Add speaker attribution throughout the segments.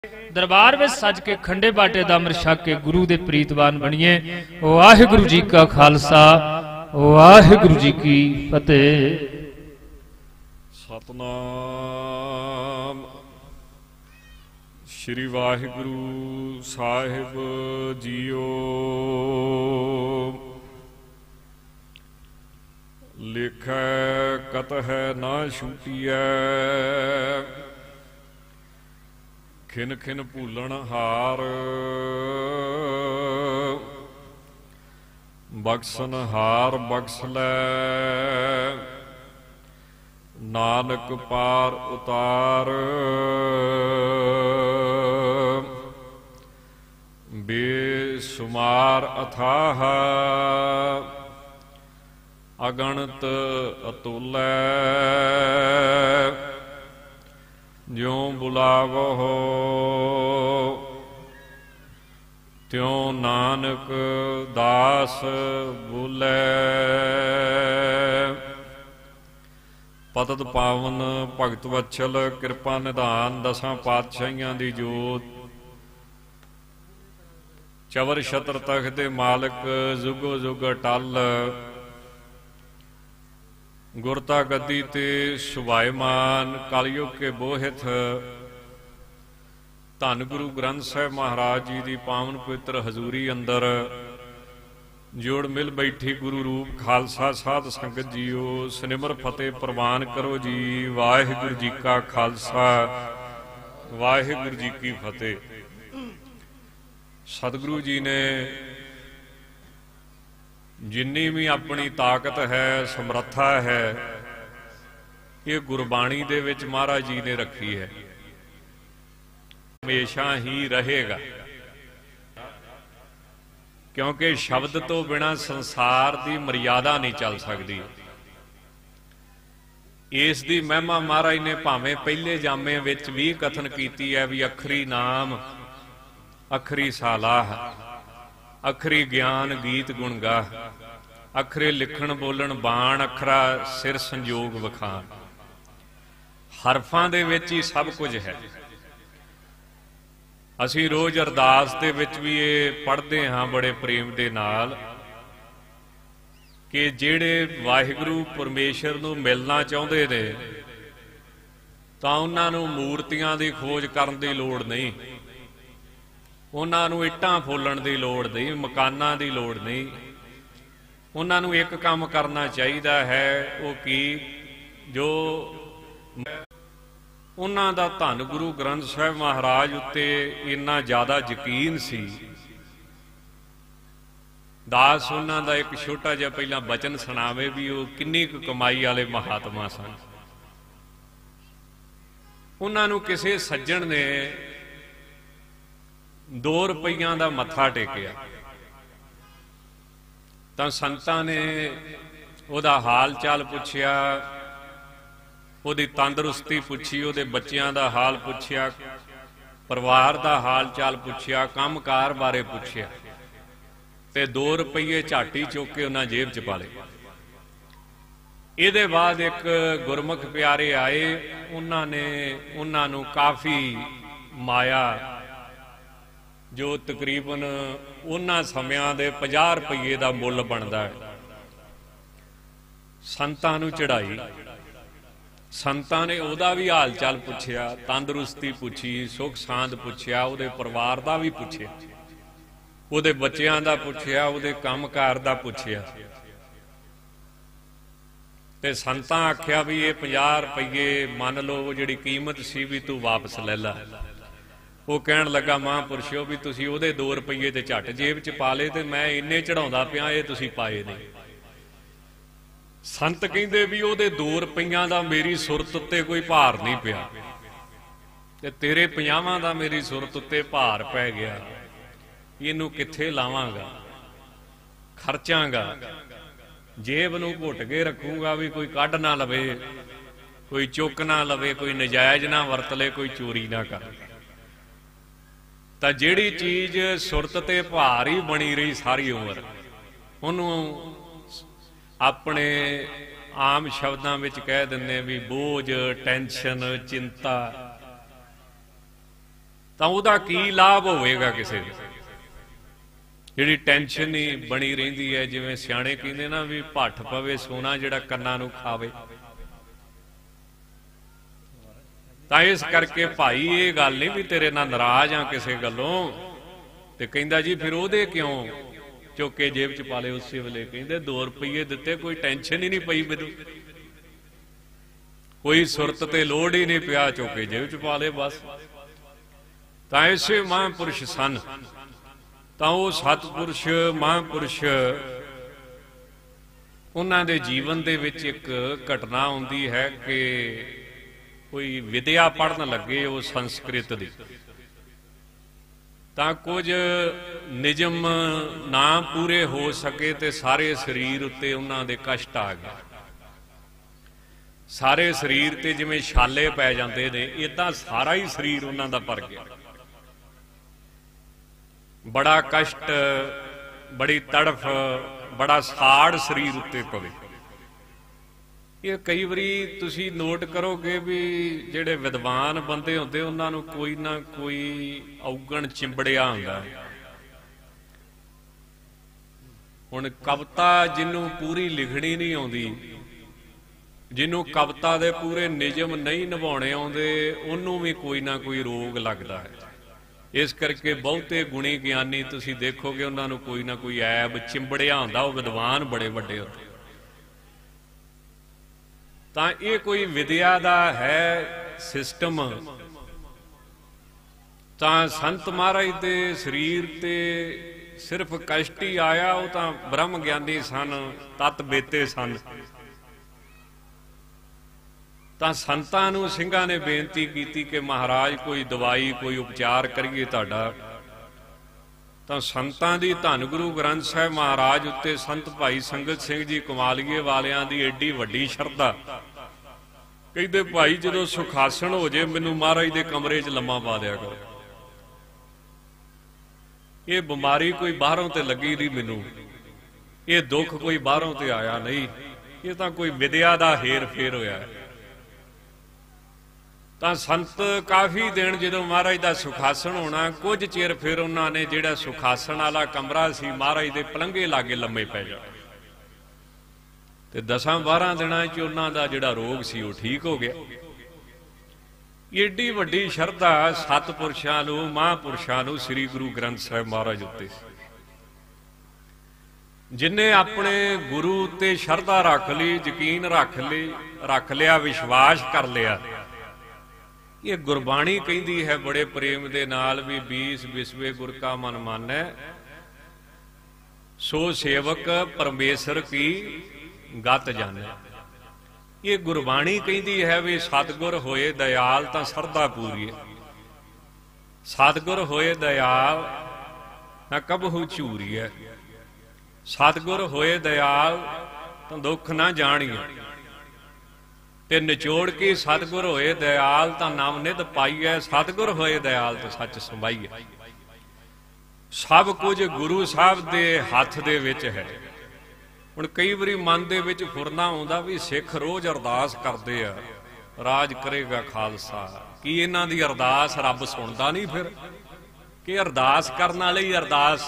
Speaker 1: दरबार में सज के खंडे बाटे दा अमृत छक के गुरु दे प्रीतवान बनिए। वाहिगुरु जी का खालसा वाहिगुरु जी की फतेह।
Speaker 2: सतनाम श्री वाहिगुरु साहिब जीओ। लिखै कतह ना छूटिया खिन खिन भूलन हार। बख्सन हार बख्स लै नानक पार उतार। बेसुमार अथाह अगणत अतुलै। ज्यों बुलावो त्यों नानक दास बोलै। पतत पावन भगत वत्सल कृपा निधान दसां पातशाहियां दी जोत। चवर छत्र तख्त दे मालक जुगो जुग अटल। गुरता गद्दी ते सुभायमान कलयुग के बोहित। धन गुरु ग्रंथ साहिब महाराज जी की पावन पवित्र हजूरी अंदर जोड़ मिल बैठी गुरु रूप खालसा साध संगत जीओ। सनिमर फतेह प्रवान करो जी। वाहिगुरु जी का खालसा वाहिगुरु जी की फतेह। सतगुरु जी ने जिन्नी भी अपनी ताकत है समर्था है ये गुरबाणी दे विच महाराज जी ने रखी है। हमेशा ही रहेगा क्योंकि शब्द तो बिना संसार की मर्यादा नहीं चल सकती। इस दी महिमा महाराज ने भावें पहले जामे विच भी कथन कीती है भी अखरी नाम अखरी सालाह अखरी ज्ञान गीत गुण गाह। अखरे लिखण बोलण बाण अखरा सिर संजोग वखान। हरफां दे विच ही सब कुछ है। असीं रोज अरदास दे विच भी ये पढ़ते हाँ बड़े प्रेम दे नाल कि जिहड़े वाहिगुरू परमेश्वर नूं मिलना चाहुंदे ने तां उन्हां नूं मूर्तियां दी खोज करन दी लोड़ नहीं। उन्हां नूं इट्टां फोलण दी लोड़ नहीं, मकानां दी लोड़ नहीं। उन्हां नूं एक काम करना चाहिदा है वो की जो उन्हां दा धन गुरु ग्रंथ साहिब महाराज उत्ते इन्ना ज़्यादा यकीन सी। दास उन्हां दा एक छोटा जिहा पहलां बचन सुणावे भी वो किन्नी क कमाई वाले महात्मा सन। उन्हां नूं किसे सज्जण ने 2 रुपइयां दा मत्था टेकिया तां संतां ने उहदा हाल चाल पुछया, उहदी तंदरुस्ती पुछी, उहदे बच्चियां दा हाल पुछया, परिवार दा हाल चाल पुछया, काम कार बारे पुछया ते 2 रुपये झाटी चुक के उन्हां जेब च पा लए। इहदे बाद एक गुरमुख प्यारे आए, उन्हां ने उन्हां नूं काफ़ी माया जो तकरीबन उन्हां समयां दे 50 रुपये का मुल बनता है संतां नूं चढ़ाई। संतां ने उहदा भी हाल चाल पुछया, तंदरुस्ती पुछी, सुख सांद पुछया, उहदे परिवार का भी पुछया, उहदे बच्चियां दा पुछया, उहदे काम कार दा पुछया ते संतां आख्या भी ये 50 रुपये मान लो जिहड़ी कीमत सी भी तू वापस ले ला। वो कहण लगा महापुरुषो भी तुसीं उहदे 2 रुपये ते झट जेब च पा ले ते मैं इन्ने चढ़ाउंदा पिया ये तुसीं पाए नहीं। संत कहिंदे भी उहदे 2 रुपइयां दा मेरी सुरत उत्ते कोई भार नहीं पिया ते तेरे 50वां दा मेरी सुरत उत्ते भार पै गया। इहनूं कित्थे लावांगा, खर्चांगा, जेब नूं घुट के रखूंगा भी कोई कढ ना लवे, कोई चुक ना लवे, कोई नजायज ना वरत ले, कोई चोरी ना कर। तां जिहड़ी चीज़ सुरत ते भार ही बनी रही सारी उम्र उहनूं अपने आम शब्दां विच कह दिंदे भी बोझ, टेंशन, चिंता। तां जिहड़ी चीज़ सुरत ते भार ही बनी रही सारी उम्र उहनूं अपने आम शब्दां विच कह दिंदे भी बोझ, टेंशन, चिंता। ਤਾਂ ਉਹਦਾ ਕੀ ਲਾਭ ਹੋਵੇਗਾ ਕਿਸੇ ਨੂੰ? ਜਿਹੜੀ ਟੈਨਸ਼ਨ ਹੀ ਬਣੀ ਰਹਿੰਦੀ ਹੈ, ਜਿਵੇਂ ਸਿਆਣੇ ਕਹਿੰਦੇ ਨਾ ਵੀ ਭੱਠ ਪਵੇ ਸੋਨਾ ਜਿਹੜਾ ਕੰਨਾਂ ਨੂੰ ਖਾਵੇ। ਤਾਂ ਇਸ ਕਰਕੇ ਭਾਈ ਇਹ ਗੱਲ ਨਹੀਂ ਵੀ ਤੇਰੇ ਨਾਲ ਨਾਰਾਜ਼ ਆ ਕਿਸੇ ਗੱਲੋਂ, ਤੇ ਕਹਿੰਦਾ ਜੀ ਫਿਰ ਉਹਦੇ ਕਿਉਂ ਚੁੱਕ ਕੇ ਜੇਬ ਚ ਪਾ ਲਏ ਉਸੇ ਵੇਲੇ। ਕਹਿੰਦੇ 2 ਰੁਪਏ ਦਿੱਤੇ, ਕੋਈ ਟੈਨਸ਼ਨ ਹੀ ਨਹੀਂ ਪਈ ਮੈਨੂੰ, ਕੋਈ ਸੁਰਤ ਤੇ ਲੋੜ ਹੀ ਨਹੀਂ ਪਿਆ, ਚੁੱਕ ਕੇ ਜੇਬ ਚ ਪਾ ਲਏ ਬਸ। ਤਾਂ ਐਸੇ ਮਹਾਂਪੁਰਸ਼ ਸਨ। ਤਾਂ ਉਹ ਸਤਿਪੁਰਸ਼ ਮਹਾਂਪੁਰਸ਼ ਉਹਨਾਂ ਦੇ ਜੀਵਨ ਦੇ ਵਿੱਚ ਇੱਕ ਘਟਨਾ ਆਉਂਦੀ ਹੈ ਕਿ ਕੋਈ ਵਿਦਿਆ ਪੜ੍ਹਨ ਲੱਗੇ ਉਹ ਸੰਸਕ੍ਰਿਤ ਦੀ, ਤਾਂ ਕੁਝ ਨਿਯਮ ਨਾ ਪੂਰੇ ਹੋ ਸਕੇ ਤੇ ਸਾਰੇ ਸਰੀਰ ਉੱਤੇ ਉਹਨਾਂ ਦੇ ਕਸ਼ਟ ਆ ਗਏ। ਸਾਰੇ ਸਰੀਰ ਤੇ ਜਿਵੇਂ ਛਾਲੇ ਪੈ ਜਾਂਦੇ ਨੇ, ਏਦਾਂ ਸਾਰਾ ਹੀ ਸਰੀਰ ਉਹਨਾਂ ਦਾ ਭਰ ਗਿਆ। ਬੜਾ ਕਸ਼ਟ, ਬੜੀ ਤੜਫ, ਬੜਾ ਸਾੜ ਸਰੀਰ ਉੱਤੇ ਪਵੇ। ਇਹ ਕਈ ਵਾਰੀ ਤੁਸੀਂ ਨੋਟ ਕਰੋਗੇ ਵੀ ਜਿਹੜੇ ਵਿਦਵਾਨ ਬੰਦੇ ਹੁੰਦੇ ਉਹਨਾਂ ਨੂੰ ਕੋਈ ਨਾ ਕੋਈ ਔਗਣ ਚਿੰਬੜਿਆ ਹੁੰਦਾ। ਹੁਣ ਕਵਿਤਾ ਜਿਹਨੂੰ ਪੂਰੀ ਲਿਖਣੀ ਨਹੀਂ ਆਉਂਦੀ, ਜਿਹਨੂੰ ਕਵਿਤਾ ਦੇ ਪੂਰੇ ਨਿਯਮ ਨਹੀਂ ਨਿਭਾਉਣੇ ਆਉਂਦੇ, ਉਹਨੂੰ ਵੀ ਕੋਈ ਨਾ ਕੋਈ ਰੋਗ ਲੱਗਦਾ ਹੈ। ਇਸ ਕਰਕੇ ਬਹੁਤੇ ਗੁਣੀ ਗਿਆਨੀ ਤੁਸੀਂ ਦੇਖੋਗੇ ਉਹਨਾਂ ਨੂੰ ਕੋਈ ਨਾ ਕੋਈ ਐਬ ਚਿੰਬੜਿਆ ਹੁੰਦਾ, ਉਹ ਵਿਦਵਾਨ ਬੜੇ ਵੱਡੇ ਹੁੰਦੇ। ਤਾਂ ਇਹ ਕੋਈ ਵਿਦਿਆ ਦਾ ਹੈ ਸਿਸਟਮ। ਤਾਂ ਸੰਤ ਮਹਾਰਾਜ ਦੇ ਸਰੀਰ ਤੇ ਸਿਰਫ ਕਸ਼ਟ ਹੀ ਆਇਆ, ਉਹ ਤਾਂ ਬ੍ਰਹਮ ਗਿਆਨੀ ਸਨ, ਤਤ ਬੇਤੇ ਸਨ। ਤਾਂ ਸੰਤਾਂ ਨੂੰ ਸਿੰਘਾਂ ਨੇ ਬੇਨਤੀ ਕੀਤੀ ਕਿ ਮਹਾਰਾਜ ਕੋਈ ਦਵਾਈ, ਕੋਈ ਉਪਚਾਰ ਕਰੀਏ ਤੁਹਾਡਾ। ਤਾਂ ਸੰਤਾਂ ਦੀ ਧੰਨ ਗੁਰੂ ਗ੍ਰੰਥ ਸਾਹਿਬ ਮਹਾਰਾਜ ਉੱਤੇ ਸੰਤ ਭਾਈ ਸੰਗਤ ਸਿੰਘ ਜੀ ਕਮਾਲੀਏ ਵਾਲਿਆਂ ਦੀ ਏਡੀ ਵੱਡੀ ਸ਼ਰਧਾ। ਕਹਿੰਦੇ ਭਾਈ ਜਦੋਂ ਸੁਖਾਸਣ ਹੋ ਜੇ ਮੈਨੂੰ ਮਹਾਰਾਜ ਦੇ ਕਮਰੇ 'ਚ ਲੰਮਾ ਪਾ ਦਿਆ ਕਰੋ। ਇਹ ਬਿਮਾਰੀ ਕੋਈ ਬਾਹਰੋਂ ਤੇ ਲੱਗੀ ਨਹੀਂ ਮੈਨੂੰ, ਇਹ ਦੁੱਖ ਕੋਈ ਬਾਹਰੋਂ ਤੇ ਆਇਆ ਨਹੀਂ, ਇਹ ਤਾਂ ਕੋਈ ਵਿਦਿਆ ਦਾ ਹੇਰ ਫੇਰ ਹੋਇਆ। ਤਾਂ ਸੰਤ ਕਾਫੀ ਦਿਨ ਜਦੋਂ ਮਹਾਰਾਜ ਦਾ ਸੁਖਾਸਣ ਹੋਣਾ, ਕੁਝ ਚਿਰ ਫਿਰ ਉਹਨਾਂ ਨੇ ਜਿਹੜਾ ਸੁਖਾਸਣ ਵਾਲਾ ਕਮਰਾ ਸੀ ਮਹਾਰਾਜ ਦੇ ਪਲੰਘੇ ਲਾਗੇ ਲੰਮੇ ਪੈ ਜਾਣਾ। ਤੇ 10-12 ਦਿਨਾਂ 'ਚ ਉਹਨਾਂ ਦਾ ਜਿਹੜਾ ਰੋਗ ਸੀ ਉਹ ਠੀਕ ਹੋ ਗਿਆ। ਏਡੀ ਵੱਡੀ ਸ਼ਰਧਾ ਸਤਿਪੁਰਸ਼ਾਂ ਨੂੰ, ਮਹਾਂਪੁਰਸ਼ਾਂ ਨੂੰ ਸ੍ਰੀ ਗੁਰੂ ਗ੍ਰੰਥ ਸਾਹਿਬ ਮਹਾਰਾਜ ਉੱਤੇ ਸੀ। ਜਿਨ੍ਹਾਂ ਆਪਣੇ ਗੁਰੂ ਉੱਤੇ ਸ਼ਰਧਾ ਰੱਖ ਲਈ, ਯਕੀਨ ਰੱਖ ਲਿਆ, ਵਿਸ਼ਵਾਸ ਕਰ ਲਿਆ। ਇਹ ਗੁਰਬਾਣੀ ਕਹਿੰਦੀ ਹੈ ਬੜੇ ਪ੍ਰੇਮ ਦੇ ਨਾਲ ਵੀ 20 ਵਿਸਵੇ ਗੁਰ ਕਾ ਮਨ ਮਾਨੈ, ਸੋ ਸੇਵਕ ਪਰਮੇਸ਼ਰ ਕੀ ਗਤ ਜਾਣੈ। ਇਹ ਗੁਰਬਾਣੀ ਕਹਿੰਦੀ ਹੈ ਵੀ ਸਤਿਗੁਰ ਹੋਏ ਦਇਆਲ ਤਾਂ ਸਰਧਾ ਪੂਰੀਏ, ਸਤਿਗੁਰ ਹੋਏ ਦਇਆਲ ਨਾ ਕਬਹੂ ਝੂਰੀਏ, ਸਤਿਗੁਰ ਹੋਏ ਦਇਆਲ ਤਾਂ ਦੁੱਖ ਨਾ ਜਾਣੀਏ, ਤੇ ਨਿਚੋੜ ਕੇ ਸਤਿਗੁਰ ਹੋਏ ਦਇਆਲ ਤਾਂ ਨਾਮ ਨਿਧ ਪਾਈਐ, ਸਤਿਗੁਰ ਹੋਏ ਦਇਆਲ ਤਾਂ ਸੱਚ ਸੰਭਾਈਐ। ਸਭ ਕੁਝ ਗੁਰੂ ਸਾਹਿਬ ਦੇ ਹੱਥ ਦੇ ਵਿੱਚ ਹੈ। ਹੁਣ ਕਈ ਵਾਰੀ ਮਨ ਦੇ ਵਿੱਚ ਫੁਰਨਾ ਆਉਂਦਾ ਵੀ ਸਿੱਖ ਰੋਜ਼ ਅਰਦਾਸ ਕਰਦੇ ਆ, ਰਾਜ ਕਰੇਗਾ ਖਾਲਸਾ। ਕੀ ਇਹਨਾਂ ਦੀ ਅਰਦਾਸ ਰੱਬ ਸੁਣਦਾ ਨਹੀਂ ਫਿਰ? ਕਿ ਅਰਦਾਸ ਕਰਨ ਵਾਲੇ ਹੀ ਅਰਦਾਸ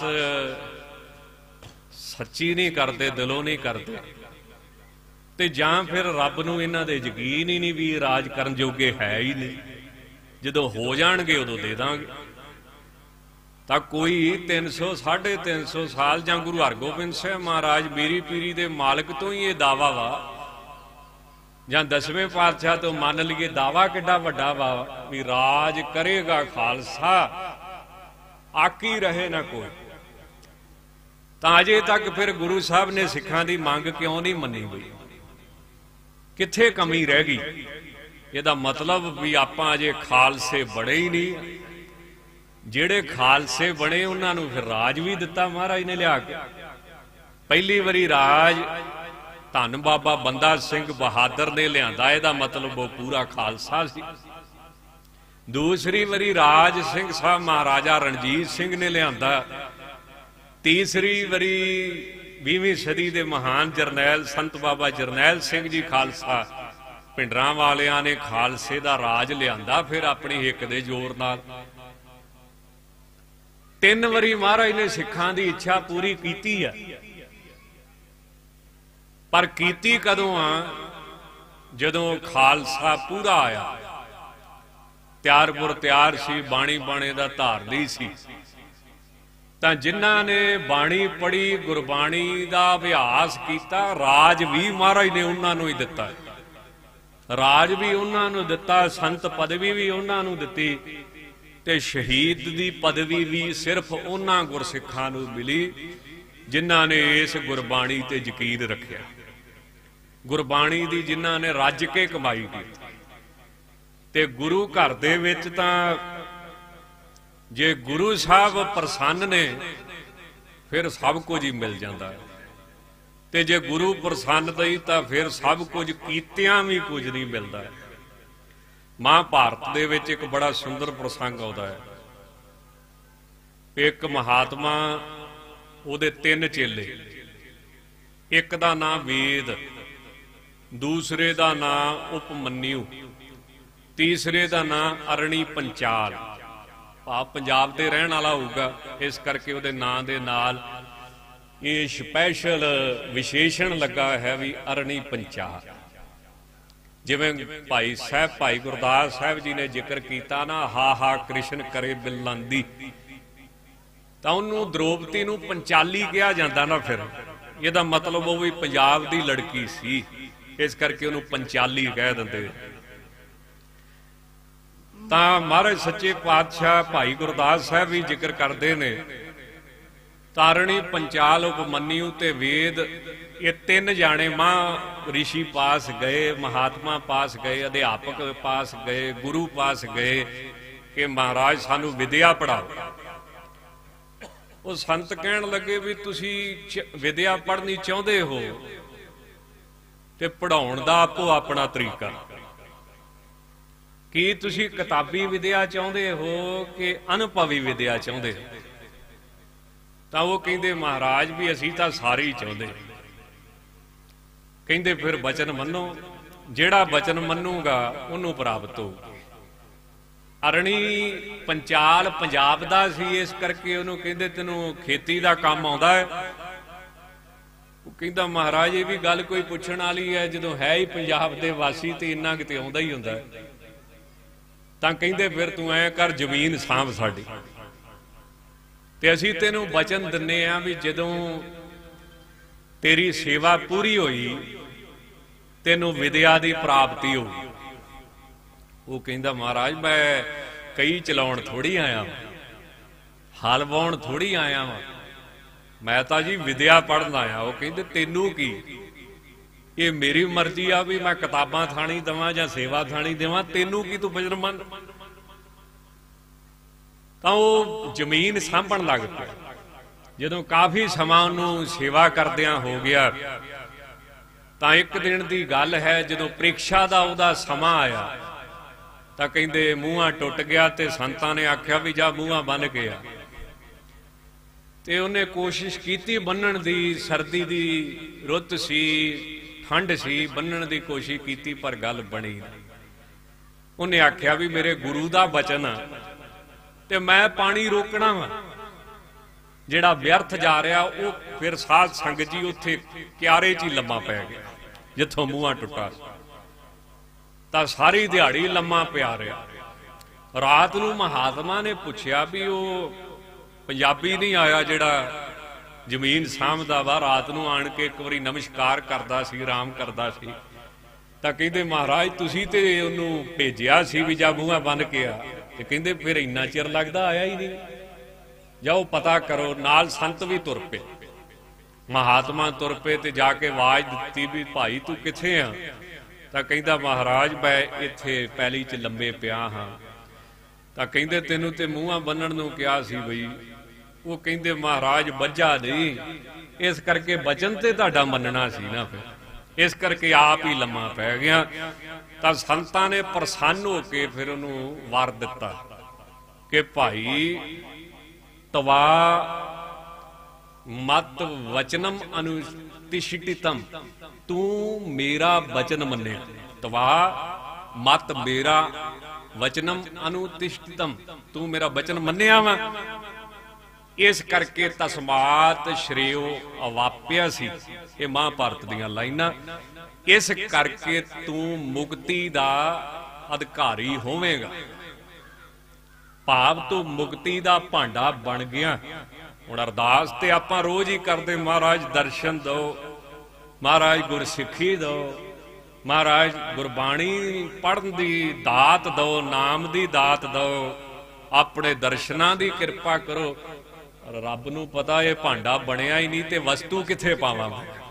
Speaker 2: ਸੱਚੀ ਨਹੀਂ ਕਰਦੇ, ਦਿਲੋਂ ਨਹੀਂ ਕਰਦੇ, ਤੇ ਜਾਂ ਫਿਰ ਰੱਬ ਨੂੰ ਇਹਨਾਂ ਦੇ ਯਕੀਨ ਹੀ ਨਹੀਂ ਵੀ ਰਾਜ ਕਰਨ ਜੋਗੇ ਹੈ ਹੀ ਨਹੀਂ, ਜਦੋਂ ਹੋ ਜਾਣਗੇ ਉਦੋਂ ਦੇ ਦਾਂਗੇ। ਤਾਂ ਕੋਈ 300 350 ਸਾਲ ਜਾਂ ਗੁਰੂ ਹਰਗੋਬਿੰਦ ਸਾਹਿਬ ਮਹਾਰਾਜ ਮੇਰੀ ਪੀਰੀ ਦੇ ਮਾਲਕ ਤੋਂ ਹੀ ਇਹ ਦਾਵਾ ਵਾ, ਜਾਂ 10ਵੇਂ ਪਾਤਸ਼ਾਹ ਤੋਂ ਮੰਨ ਲਈਏ ਦਾਵਾ ਕਿੱਡਾ ਵੱਡਾ ਵਾ ਵੀ ਰਾਜ ਕਰੇਗਾ ਖਾਲਸਾ, ਆਕੀ ਰਹੇ ਨਾ ਕੋਈ। ਤਾਂ ਅਜੇ ਤੱਕ ਫਿਰ ਗੁਰੂ ਸਾਹਿਬ ਨੇ ਸਿੱਖਾਂ ਦੀ ਮੰਗ ਕਿਉਂ ਨਹੀਂ ਮੰਨੀ ਗਈ? ਕਿੱਥੇ ਕਮੀ ਰਹਿ ਗਈ? ਇਹਦਾ ਮਤਲਬ ਵੀ ਆਪਾਂ ਅਜੇ ਖਾਲਸੇ ਬੜੇ ਹੀ ਨਹੀਂ। ਜਿਹੜੇ ਖਾਲਸੇ ਬਣੇ ਉਹਨਾਂ ਨੂੰ ਫਿਰ ਰਾਜ ਵੀ ਦਿੱਤਾ ਮਹਾਰਾਜ ਨੇ ਲਿਆ ਕੇ। ਪਹਿਲੀ ਵਾਰੀ ਰਾਜ ਧੰਨ ਬਾਬਾ ਬੰਦਾ ਸਿੰਘ ਬਹਾਦਰ ਨੇ ਲਿਆਂਦਾ, ਇਹਦਾ ਮਤਲਬ ਉਹ ਪੂਰਾ ਖਾਲਸਾ ਸੀ। ਦੂਸਰੀ ਵਾਰੀ ਰਾਜ ਸਿੰਘ ਸਾਹਿਬ ਮਹਾਰਾਜਾ ਰਣਜੀਤ ਸਿੰਘ ਨੇ ਲਿਆਂਦਾ। ਤੀਸਰੀ ਵਾਰੀ 20ਵੀਂ ਸਦੀ ਦੇ ਮਹਾਨ ਜਰਨੈਲ ਸੰਤ ਬਾਬਾ ਜਰਨੈਲ ਸਿੰਘ ਜੀ ਖਾਲਸਾ ਭਿੰਡਰਾਂ ਵਾਲਿਆਂ ਨੇ ਖਾਲਸੇ ਦਾ ਰਾਜ ਲਿਆਂਦਾ ਫਿਰ ਆਪਣੀ ਹਿੱਕ ਦੇ ਜ਼ੋਰ ਨਾਲ। 3 ਵਾਰੀ ਮਹਾਰਾਜ ਨੇ ਸਿੱਖਾਂ ਦੀ ਇੱਛਾ ਪੂਰੀ ਕੀਤੀ ਆ, ਪਰ ਕੀਤੀ ਕਦੋਂ ਆ? ਜਦੋਂ ਖਾਲਸਾ ਪੂਰਾ ਆਇਆ, ਤਿਆਰਪੁਰ ਤਿਆਰ ਸੀ, ਬਾਣੀ ਬਾਣੇ ਦਾ ਧਾਰਨੀ ਸੀ। ਤਾਂ ਜਿਨ੍ਹਾਂ ਨੇ ਬਾਣੀ ਪੜ੍ਹੀ, ਗੁਰਬਾਣੀ ਦਾ ਅਭਿਆਸ ਕੀਤਾ, ਰਾਜ ਵੀ ਮਹਾਰਾਜ ਨੇ ਉਹਨਾਂ ਨੂੰ ਹੀ ਦਿੱਤਾ, ਰਾਜ ਵੀ ਉਹਨਾਂ ਨੂੰ ਦਿੱਤਾ, ਸੰਤ ਪਦਵੀ ਵੀ ਉਹਨਾਂ ਨੂੰ ਦਿੱਤੀ, ਤੇ ਸ਼ਹੀਦ ਦੀ ਪਦਵੀ ਵੀ ਸਿਰਫ ਉਹਨਾਂ ਗੁਰਸਿੱਖਾਂ ਨੂੰ ਮਿਲੀ ਜਿਨ੍ਹਾਂ ਨੇ ਇਸ ਗੁਰਬਾਣੀ ਤੇ ਯਕੀਨ ਰੱਖਿਆ, ਗੁਰਬਾਣੀ ਦੀ ਜਿਨ੍ਹਾਂ ਨੇ ਰੱਜ ਕੇ ਕਮਾਈ ਕੀਤੀ। ਤੇ ਗੁਰੂ ਘਰ ਦੇ ਵਿੱਚ ਤਾਂ ਜੇ ਗੁਰੂ ਸਾਹਿਬ ਪ੍ਰਸੰਨ ਨੇ ਫਿਰ ਸਭ ਕੁਝ ਹੀ ਮਿਲ ਜਾਂਦਾ ਹੈ, ਤੇ ਜੇ ਗੁਰੂ ਪ੍ਰਸੰਨ ਨਹੀਂ ਤਾਂ ਫਿਰ ਸਭ ਕੁਝ ਕੀਤਿਆਂ ਵੀ ਕੁਝ ਨਹੀਂ ਮਿਲਦਾ। ਮਹਾਭਾਰਤ ਦੇ ਵਿੱਚ ਇੱਕ ਬੜਾ ਸੁੰਦਰ ਪ੍ਰਸੰਗ ਆਉਂਦਾ ਹੈ। ਇੱਕ ਮਹਾਤਮਾ, ਉਹਦੇ 3 ਚੇਲੇ, ਇੱਕ ਦਾ ਨਾਂ ਵੇਦ, ਦੂਸਰੇ ਦਾ ਨਾਂ ਉਪਮੰਨਿਊ, ਤੀਸਰੇ ਦਾ ਨਾਂ ਅਰਣੀ ਪੰਚਾਲ। ਪੰਜਾਬ ਦੇ ਰਹਿਣ ਵਾਲਾ ਹੋਊਗਾ, ਇਸ ਕਰਕੇ ਉਹਦੇ ਨਾਂ ਦੇ ਨਾਲ ਇਹ ਸਪੈਸ਼ਲ ਵਿਸ਼ੇਸ਼ਣ ਲੱਗਾ ਹੈ ਵੀ ਅਰਣੀ ਪੰਚਾਲ। ਜਿਵੇਂ ਭਾਈ ਸਾਹਿਬ, ਭਾਈ ਗੁਰਦਾਸ ਸਾਹਿਬ ਜੀ ਨੇ ਜ਼ਿਕਰ ਕੀਤਾ ਨਾ, ਹਾ ਹਾ ਕ੍ਰਿਸ਼ਨ ਕਰੇ ਬਿਲਾਂਦੀ, ਤਾਂ ਉਹਨੂੰ ਦ੍ਰੋਪਦੀ ਨੂੰ ਪੰਚਾਲੀ ਕਿਹਾ ਜਾਂਦਾ ਨਾ। ਫਿਰ ਇਹਦਾ ਮਤਲਬ ਉਹ ਵੀ ਪੰਜਾਬ ਦੀ ਲੜਕੀ ਸੀ, ਇਸ ਕਰਕੇ ਉਹਨੂੰ ਪੰਚਾਲੀ ਕਹਿ ਦਿੰਦੇ। ਤਾਂ ਮਹਾਰਾਜ ਸੱਚੇ ਪਾਤਸ਼ਾਹ ਭਾਈ ਗੁਰਦਾਸ ਸਾਹਿਬ ਵੀ ਜ਼ਿਕਰ ਕਰਦੇ ਨੇ, ਤਾਰਣੀ ਪੰਚਾਲ ਉਪਮੰਨਿਊ ਤੇ ਵੇਦ, ਇਹ 3 ਜਾਣੇ ਮਾਂ ਰਿਸ਼ੀ ਪਾਸ ਗਏ, ਮਹਾਤਮਾ ਪਾਸ ਗਏ, ਅਧਿਆਪਕ ਪਾਸ ਗਏ, ਗੁਰੂ ਪਾਸ ਗਏ ਕਿ ਮਹਾਰਾਜ ਸਾਨੂੰ ਵਿਦਿਆ ਪੜਾਓ। ਉਹ ਸੰਤ ਕਹਿਣ ਲੱਗੇ ਵੀ ਤੁਸੀਂ ਵਿਦਿਆ ਪੜ੍ਹਨੀ ਚਾਹੁੰਦੇ ਹੋ ਤੇ ਪੜਾਉਣ ਦਾ ਆਪੋ ਆਪਣਾ ਤਰੀਕਾ, ਕੀ ਤੁਸੀਂ ਕਿਤਾਬੀ ਵਿਦਿਆ ਚਾਹੁੰਦੇ ਹੋ ਕਿ ਅਨੁਭਵੀ ਵਿਦਿਆ ਚਾਹੁੰਦੇ ਹੋ? ਤਾਂ ਉਹ ਕਹਿੰਦੇ ਮਹਾਰਾਜ ਵੀ ਅਸੀਂ ਤਾਂ ਸਾਰੇ ਹੀ ਚਾਹੁੰਦੇ। ਕਹਿੰਦੇ ਫਿਰ ਬਚਨ ਮੰਨੋ, ਜਿਹੜਾ ਬਚਨ ਮੰਨੂਗਾ ਉਹਨੂੰ ਪ੍ਰਾਪਤ ਹੋਊ। ਅਰਣੀ ਪੰਚਾਲ ਪੰਜਾਬ ਦਾ ਸੀ, ਇਸ ਕਰਕੇ ਉਹਨੂੰ ਕਹਿੰਦੇ ਤੈਨੂੰ ਖੇਤੀ ਦਾ ਕੰਮ ਆਉਂਦਾ ਹੈ? ਉਹ ਕਹਿੰਦਾ ਮਹਾਰਾਜ ਇਹ ਵੀ ਗੱਲ ਕੋਈ ਪੁੱਛਣ ਵਾਲੀ ਹੈ, ਜਦੋਂ ਹੈ ਹੀ ਪੰਜਾਬ ਦੇ ਵਾਸੀ ਤੇ ਇੰਨਾ ਕਿਤੇ ਆਉਂਦਾ ਹੀ ਹੁੰਦਾ। ਤਾਂ ਕਹਿੰਦੇ ਫਿਰ ਤੂੰ ਐ ਕਰ, ਜ਼ਮੀਨ ਸਾਂਭ ਸਾਡੀ, ਤੇ ਅਸੀਂ ਤੈਨੂੰ ਬਚਨ ਦਿੰਨੇ ਆ ਵੀ ਜਦੋਂ ਤੇਰੀ ਸੇਵਾ ਪੂਰੀ ਹੋਈ ਤੈਨੂੰ ਵਿਦਿਆ ਦੀ ਪ੍ਰਾਪਤੀ ਹੋਈ। ਉਹ ਕਹਿੰਦਾ ਮਹਾਰਾਜ ਮੈਂ ਕਈ ਚਲਾਉਣ ਥੋੜੀ ਆਇਆ, ਹਲ ਵਾਉਣ ਥੋੜੀ ਆਇਆ ਵਾਂ, ਮੈਂ ਤਾਂ ਜੀ ਵਿਦਿਆ ਪੜ੍ਹਨ ਆਇਆ। ਉਹ ਕਹਿੰਦੇ ਤੈਨੂੰ ਕੀ, ਇਹ ਮੇਰੀ ਮਰਜ਼ੀ ਆ ਵੀ ਮੈਂ ਕਿਤਾਬਾਂ ਥਾਣੀ ਦੇਵਾਂ ਜਾਂ ਸੇਵਾ ਥਾਣੀ ਦੇਵਾਂ, ਤੈਨੂੰ ਕੀ, ਤੂੰ ਬਚਨ ਮੰਨ। ਤਾਂ ਉਹ ਜ਼ਮੀਨ ਸਾਂਭਣ ਲੱਗ ਪਿਆ। ਜਦੋਂ ਕਾਫੀ ਸਮਾਂ ਉਹਨੂੰ ਸੇਵਾ ਕਰਦਿਆਂ ਹੋ ਗਿਆ ਤਾਂ ਇੱਕ ਦਿਨ ਦੀ ਗੱਲ ਹੈ, ਜਦੋਂ ਪ੍ਰੀਖਿਆ ਦਾ ਉਹਦਾ ਸਮਾਂ ਆਇਆ ਤਾਂ ਕਹਿੰਦੇ ਮੂੰਹਾਂ ਟੁੱਟ ਗਿਆ, ਤੇ ਸੰਤਾਂ ਨੇ ਆਖਿਆ ਵੀ ਜਾ ਮੂੰਹਾਂ ਬੰਨ ਕੇ ਆ। ਤੇ ਉਹਨੇ ਕੋਸ਼ਿਸ਼ ਕੀਤੀ ਬੰਨਣ ਦੀ, ਸਰਦੀ ਦੀ ਰੁੱਤ ਸੀ, ਠੰਡ ਸੀ, ਬੰਨਣ ਦੀ ਕੋਸ਼ਿਸ਼ ਕੀਤੀ ਪਰ ਗੱਲ ਬਣੀ ਨਹੀਂ। ਉਹਨੇ ਆਖਿਆ ਵੀ ਮੇਰੇ ਗੁਰੂ ਦਾ ਬਚਨ ਆ ਤੇ ਮੈਂ ਪਾਣੀ ਰੋਕਣਾ ਵਾ, ਜਿਹੜਾ ਵਿਅਰਥ ਜਾ ਰਿਹਾ। ਉਹ ਫਿਰ ਸਾਧ ਸੰਗਤ ਜੀ ਉੱਥੇ ਕਿਆਰੇ 'ਚ ਹੀ ਲੰਮਾ ਪੈ ਗਿਆ ਜਿੱਥੋਂ ਮੂੰਹਾਂ ਟੁੱਟਾ, ਤਾਂ ਸਾਰੀ ਦਿਹਾੜੀ ਲੰਮਾ ਪਿਆ ਰਿਹਾ। ਰਾਤ ਨੂੰ ਮਹਾਤਮਾ ਨੇ ਪੁੱਛਿਆ ਵੀ ਉਹ ਪੰਜਾਬੀ ਨਹੀਂ ਆਇਆ ਜਿਹੜਾ ਜ਼ਮੀਨ ਸਾਂਭਦਾ ਵਾ, ਰਾਤ ਨੂੰ ਆਣ ਕੇ ਇੱਕ ਵਾਰੀ ਨਮਸਕਾਰ ਕਰਦਾ ਸੀ, ਆਰਾਮ ਕਰਦਾ ਸੀ। ਤਾਂ ਕਹਿੰਦੇ ਮਹਾਰਾਜ ਤੁਸੀਂ ਤੇ ਉਹਨੂੰ ਭੇਜਿਆ ਸੀ ਵੀ ਜਾ ਮੂੰਹਾਂ ਬੰਨ ਕੇ ਆ, ਤੇ ਕਹਿੰਦੇ ਫਿਰ ਇੰਨਾ ਚਿਰ ਲੱਗਦਾ ਆਇਆ ਹੀ ਨਹੀਂ, ਜਾਓ ਪਤਾ ਕਰੋ। ਨਾਲ ਸੰਤ ਵੀ ਤੁਰ ਪਏ, ਮਹਾਤਮਾ ਤੁਰ ਪਏ ਤੇ ਜਾ ਕੇ ਆਵਾਜ਼ ਦਿੱਤੀ ਵੀ ਭਾਈ ਤੂੰ ਕਿੱਥੇ ਆ? ਤਾਂ ਕਹਿੰਦਾ ਮਹਾਰਾਜ ਮੈਂ ਇੱਥੇ ਪੈਲੀ 'ਚ ਲੰਬੇ ਪਿਆ ਹਾਂ। ਤਾਂ ਕਹਿੰਦੇ ਤੈਨੂੰ ਤੇ ਮੂੰਹਾਂ ਬੰਨਣ ਨੂੰ ਕਿਹਾ ਸੀ ਬਈ। ਉਹ ਕਹਿੰਦੇ ਮਹਾਰਾਜ ਵੱਜਾ ਨਹੀਂ, ਇਸ ਕਰਕੇ ਬਚਨ ਤੇ ਤੁਹਾਡਾ ਮੰਨਣਾ ਸੀ ਨਾ, ਫਿਰ ਇਸ ਕਰਕੇ ਆਪ ਹੀ ਲੰਮਾ ਪੈ ਗਿਆ। ਤਾਂ ਸੰਤਾਂ ਨੇ ਪ੍ਰਸੰਨ ਹੋ ਕੇ ਫਿਰ ਉਹਨੂੰ ਵਰ ਦਿੱਤਾ ਕਿ ਭਾਈ ਤਵਾ ਮਤ ਵਚਨਮ ਅਨੁਤਿਸ਼ਟਿਤਮ, ਤੂੰ ਮੇਰਾ ਬਚਨ ਮੰਨਿਆ। ਤਵਾ ਮਤ ਮੇਰਾ ਵਚਨਮ ਅਨੁਤਿਸ਼ਟਿਤਮ, ਤੂੰ ਮੇਰਾ ਬਚਨ ਮੰਨਿਆ ਵਾ। इस करके तस्मात श्रेयो अवाप्या सी, ये महाभारत दीयां लाइनां। इस करके तू मुक्ति दा अधिकारी होवेगा, भाव तू मुक्ति दा भांडा बन गया। हुण अरदास ते आपां रोज ही करदे, महाराज दर्शन दो, महाराज गुरसिੱਖੀ दो, महाराज गुरबाणी पढ़न दी दात दो, नाम दी दात दो, अपने दर्शनां दी किरपा करो। रब नूं पता ये भांडा बनिया ही नहीं, ते वस्तु किथे पावां।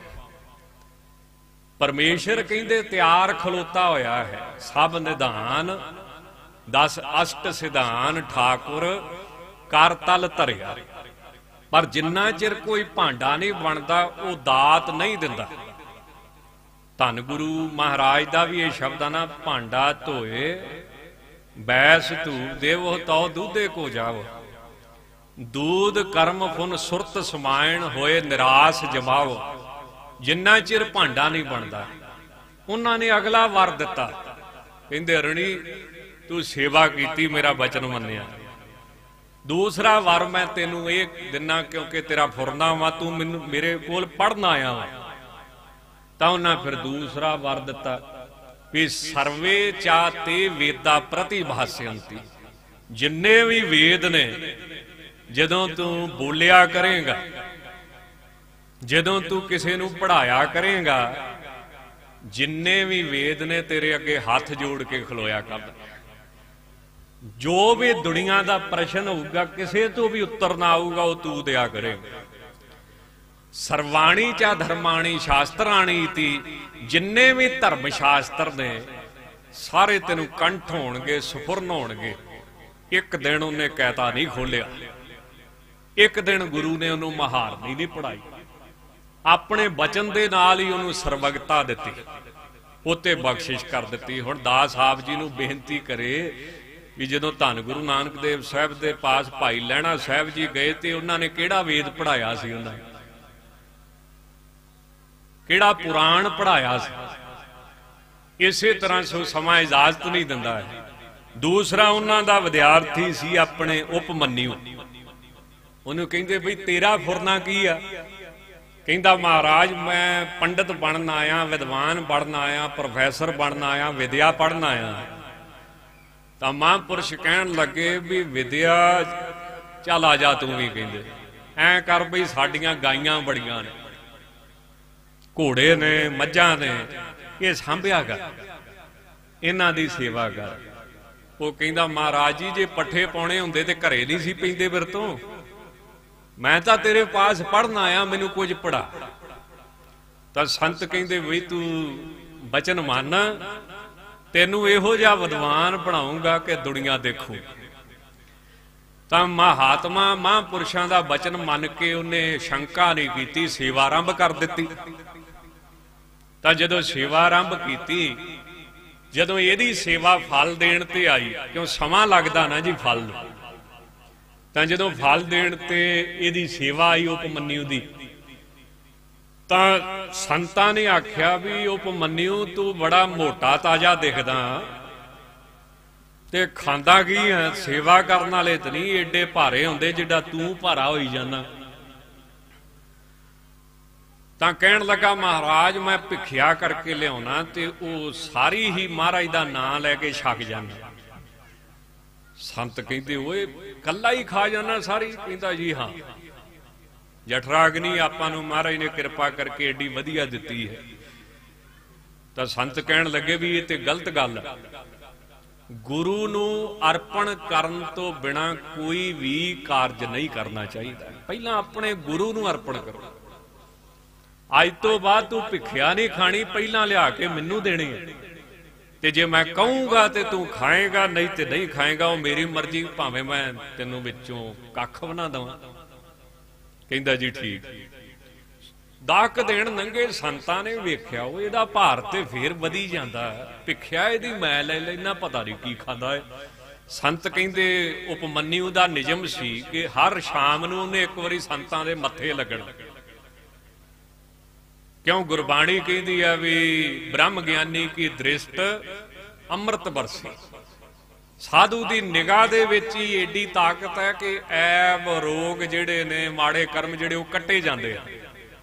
Speaker 2: परमेश्वर कहंदे तैयार खलोता होया है, सब निधान 10 अष्ट सिधान ठाकुर कर तल धरिया। पर जिन्ना चिर कोई भांडा नहीं बनता, वो दात नहीं दिंदा। धन गुरु महाराज का भी ये शब्द है ना, भांडा धोए बैस धूप देवो तो दूधे को जाओ, दूध कर्म फुन सुरत समायण होए निराश जमाओ। जिन्ना चिर भांडा नहीं बनता, उन्होंने अगला वर दिता, कहते अरणी तू सेवा की, मेरा वचन मन्निया। दूसरा वर मैं तेनू ये दिना, क्योंकि तेरा फुरना वा, तू मैनू मेरे कोल पढ़ना आया वा। तो उन्हें फिर दूसरा वर दिता भी सर्वे चाते वेदा प्रतिभाष्यंती, जिन्ने भी वेद ने जदों तू बोलिया करेगा, जदों तू किसी नू पढ़ाया करेगा, जिन्ने भी वेद ने तेरे अगे हाथ जोड़ के खलोया कर। जो भी दुनिया का प्रश्न होगा, किसी तो भी उत्तर ना आऊगा, वो तू दिया करेगा। सर्वाणी चा धर्माणी शास्त्राणी ती, जिन्ने भी धर्म शास्त्र ने सारे तेनू कंठ होणगे, सुपुरन होणगे। एक दिन उन्हें कहता नहीं खोलिया, एक दिन गुरु ने उन्होंने महारनी नहीं पढ़ाई, अपने बचन दे नाल ही उन्होंने सर्वगता दी, उत्ते बख्शिश कर दी। हुण दास साहब जी नूं बेनती करे भी जदों धन गुरु नानक देव साहब दे पास भाई लहणा साहब जी गए तो उन्होंने किहड़ा वेद पढ़ाया सी, उन्होंने किहड़ा पुराण पढ़ाया सी। इसे तरह सो समा इजाजत नहीं दिंदा है। दूसरा उन्हां दा विद्यार्थी सी अपने उपमन्यु, उन्होंने कहते बई तेरा फुरना की आ? कहता महाराज मैं पंडित बनना आया, विद्वान बनना आया, प्रोफैसर बनना आया, विद्या पढ़ना आया। तो महापुरुष कहन लगे भी विद्या चल आ जा तू भी, कहते ऐ कर बई साडियां गाइयां बड़ियां ने, घोड़े ने, मझां ने, ये सांभिया कर, इन्हां दी सेवा कर। वो कहता महाराज जी जे पट्ठे पाउणे हुंदे ते घरे नहीं सी पैंदे फिर तो, मैं तो तेरे पास पढ़ना आया, मैनू कुछ पढ़ा। तो संत कहते बई तू बचन मान, तेनू इहो जिहा विद्वान बनाऊंगा कि दुनिया देखू। तो महात्मा महापुरुषों का बचन मन के उन्हें शंका नहीं की, सेवा आरंभ कर दी। तो जदों सेवा आरंभ की, जदों यदी सेवा फल देण ते आई, क्यों समा लगदा ना जी फल, तो जदों फल देण ते इहदी सेवा आई उपमन्यु दी, तो संतां ने आख्या भी उपमन्यु तू बड़ा मोटा ताजा दिखदा ते खांदा की है, सेवा करने वाले तो नहीं एडे भारे होंदे जिड्डा तू भारा होई जाना। तो कहन लगा महाराज मैं भिखिया करके लियाना ते वो सारी ही महाराज का नां लैके छक जाना। संत कहते ओए कला ही खा जाना सारी? कहता जी हाँ, जठराग्नि आपां नूं महाराज ने कृपा करके एडी वधिया दिती है। तो संत कहन लगे भी ये ते गलत गल है, गुरु नूं अर्पण करन तो बिना कोई भी कारज नहीं करना चाहिए। पहला अपने गुरु नूं अर्पण करो, अज तो बाद तू भिखिया नहीं खानी, पहला लिया के मैनू देनी है, ते जे मैं कहूंगा तो तू खाएगा, नहीं तो नहीं खाएगा, वो मेरी मर्जी, भावें मैं तेनों विचों कख बना दवां। कहंदा जी ठीक। दाक देण नंगे संतां ने वेख्या वो इहदा भार ते फिर वधी जांदा, भिखिया इहदी मैं ले लैना, पता नहीं की खांदा है। संत कहंदे उपमन्यु दा नियम सी कि हर शाम नूं उहने एक वारी संतां दे मत्थे लगना, क्यों गुरबाणी कहती है भी ब्रह्म ज्ञानी की दृष्ट अमृत बरसी, ਸਾਧੂ ਦੀ ਨਿਗਾਹ ਦੇ ਵਿੱਚ ਹੀ ਏਡੀ ਤਾਕਤ ਹੈ ਕਿ ਐਬ ਰੋਗ ਜਿਹੜੇ ਨੇ, ਮਾੜੇ ਕਰਮ ਜਿਹੜੇ, ਉਹ ਕੱਟੇ ਜਾਂਦੇ ਆ।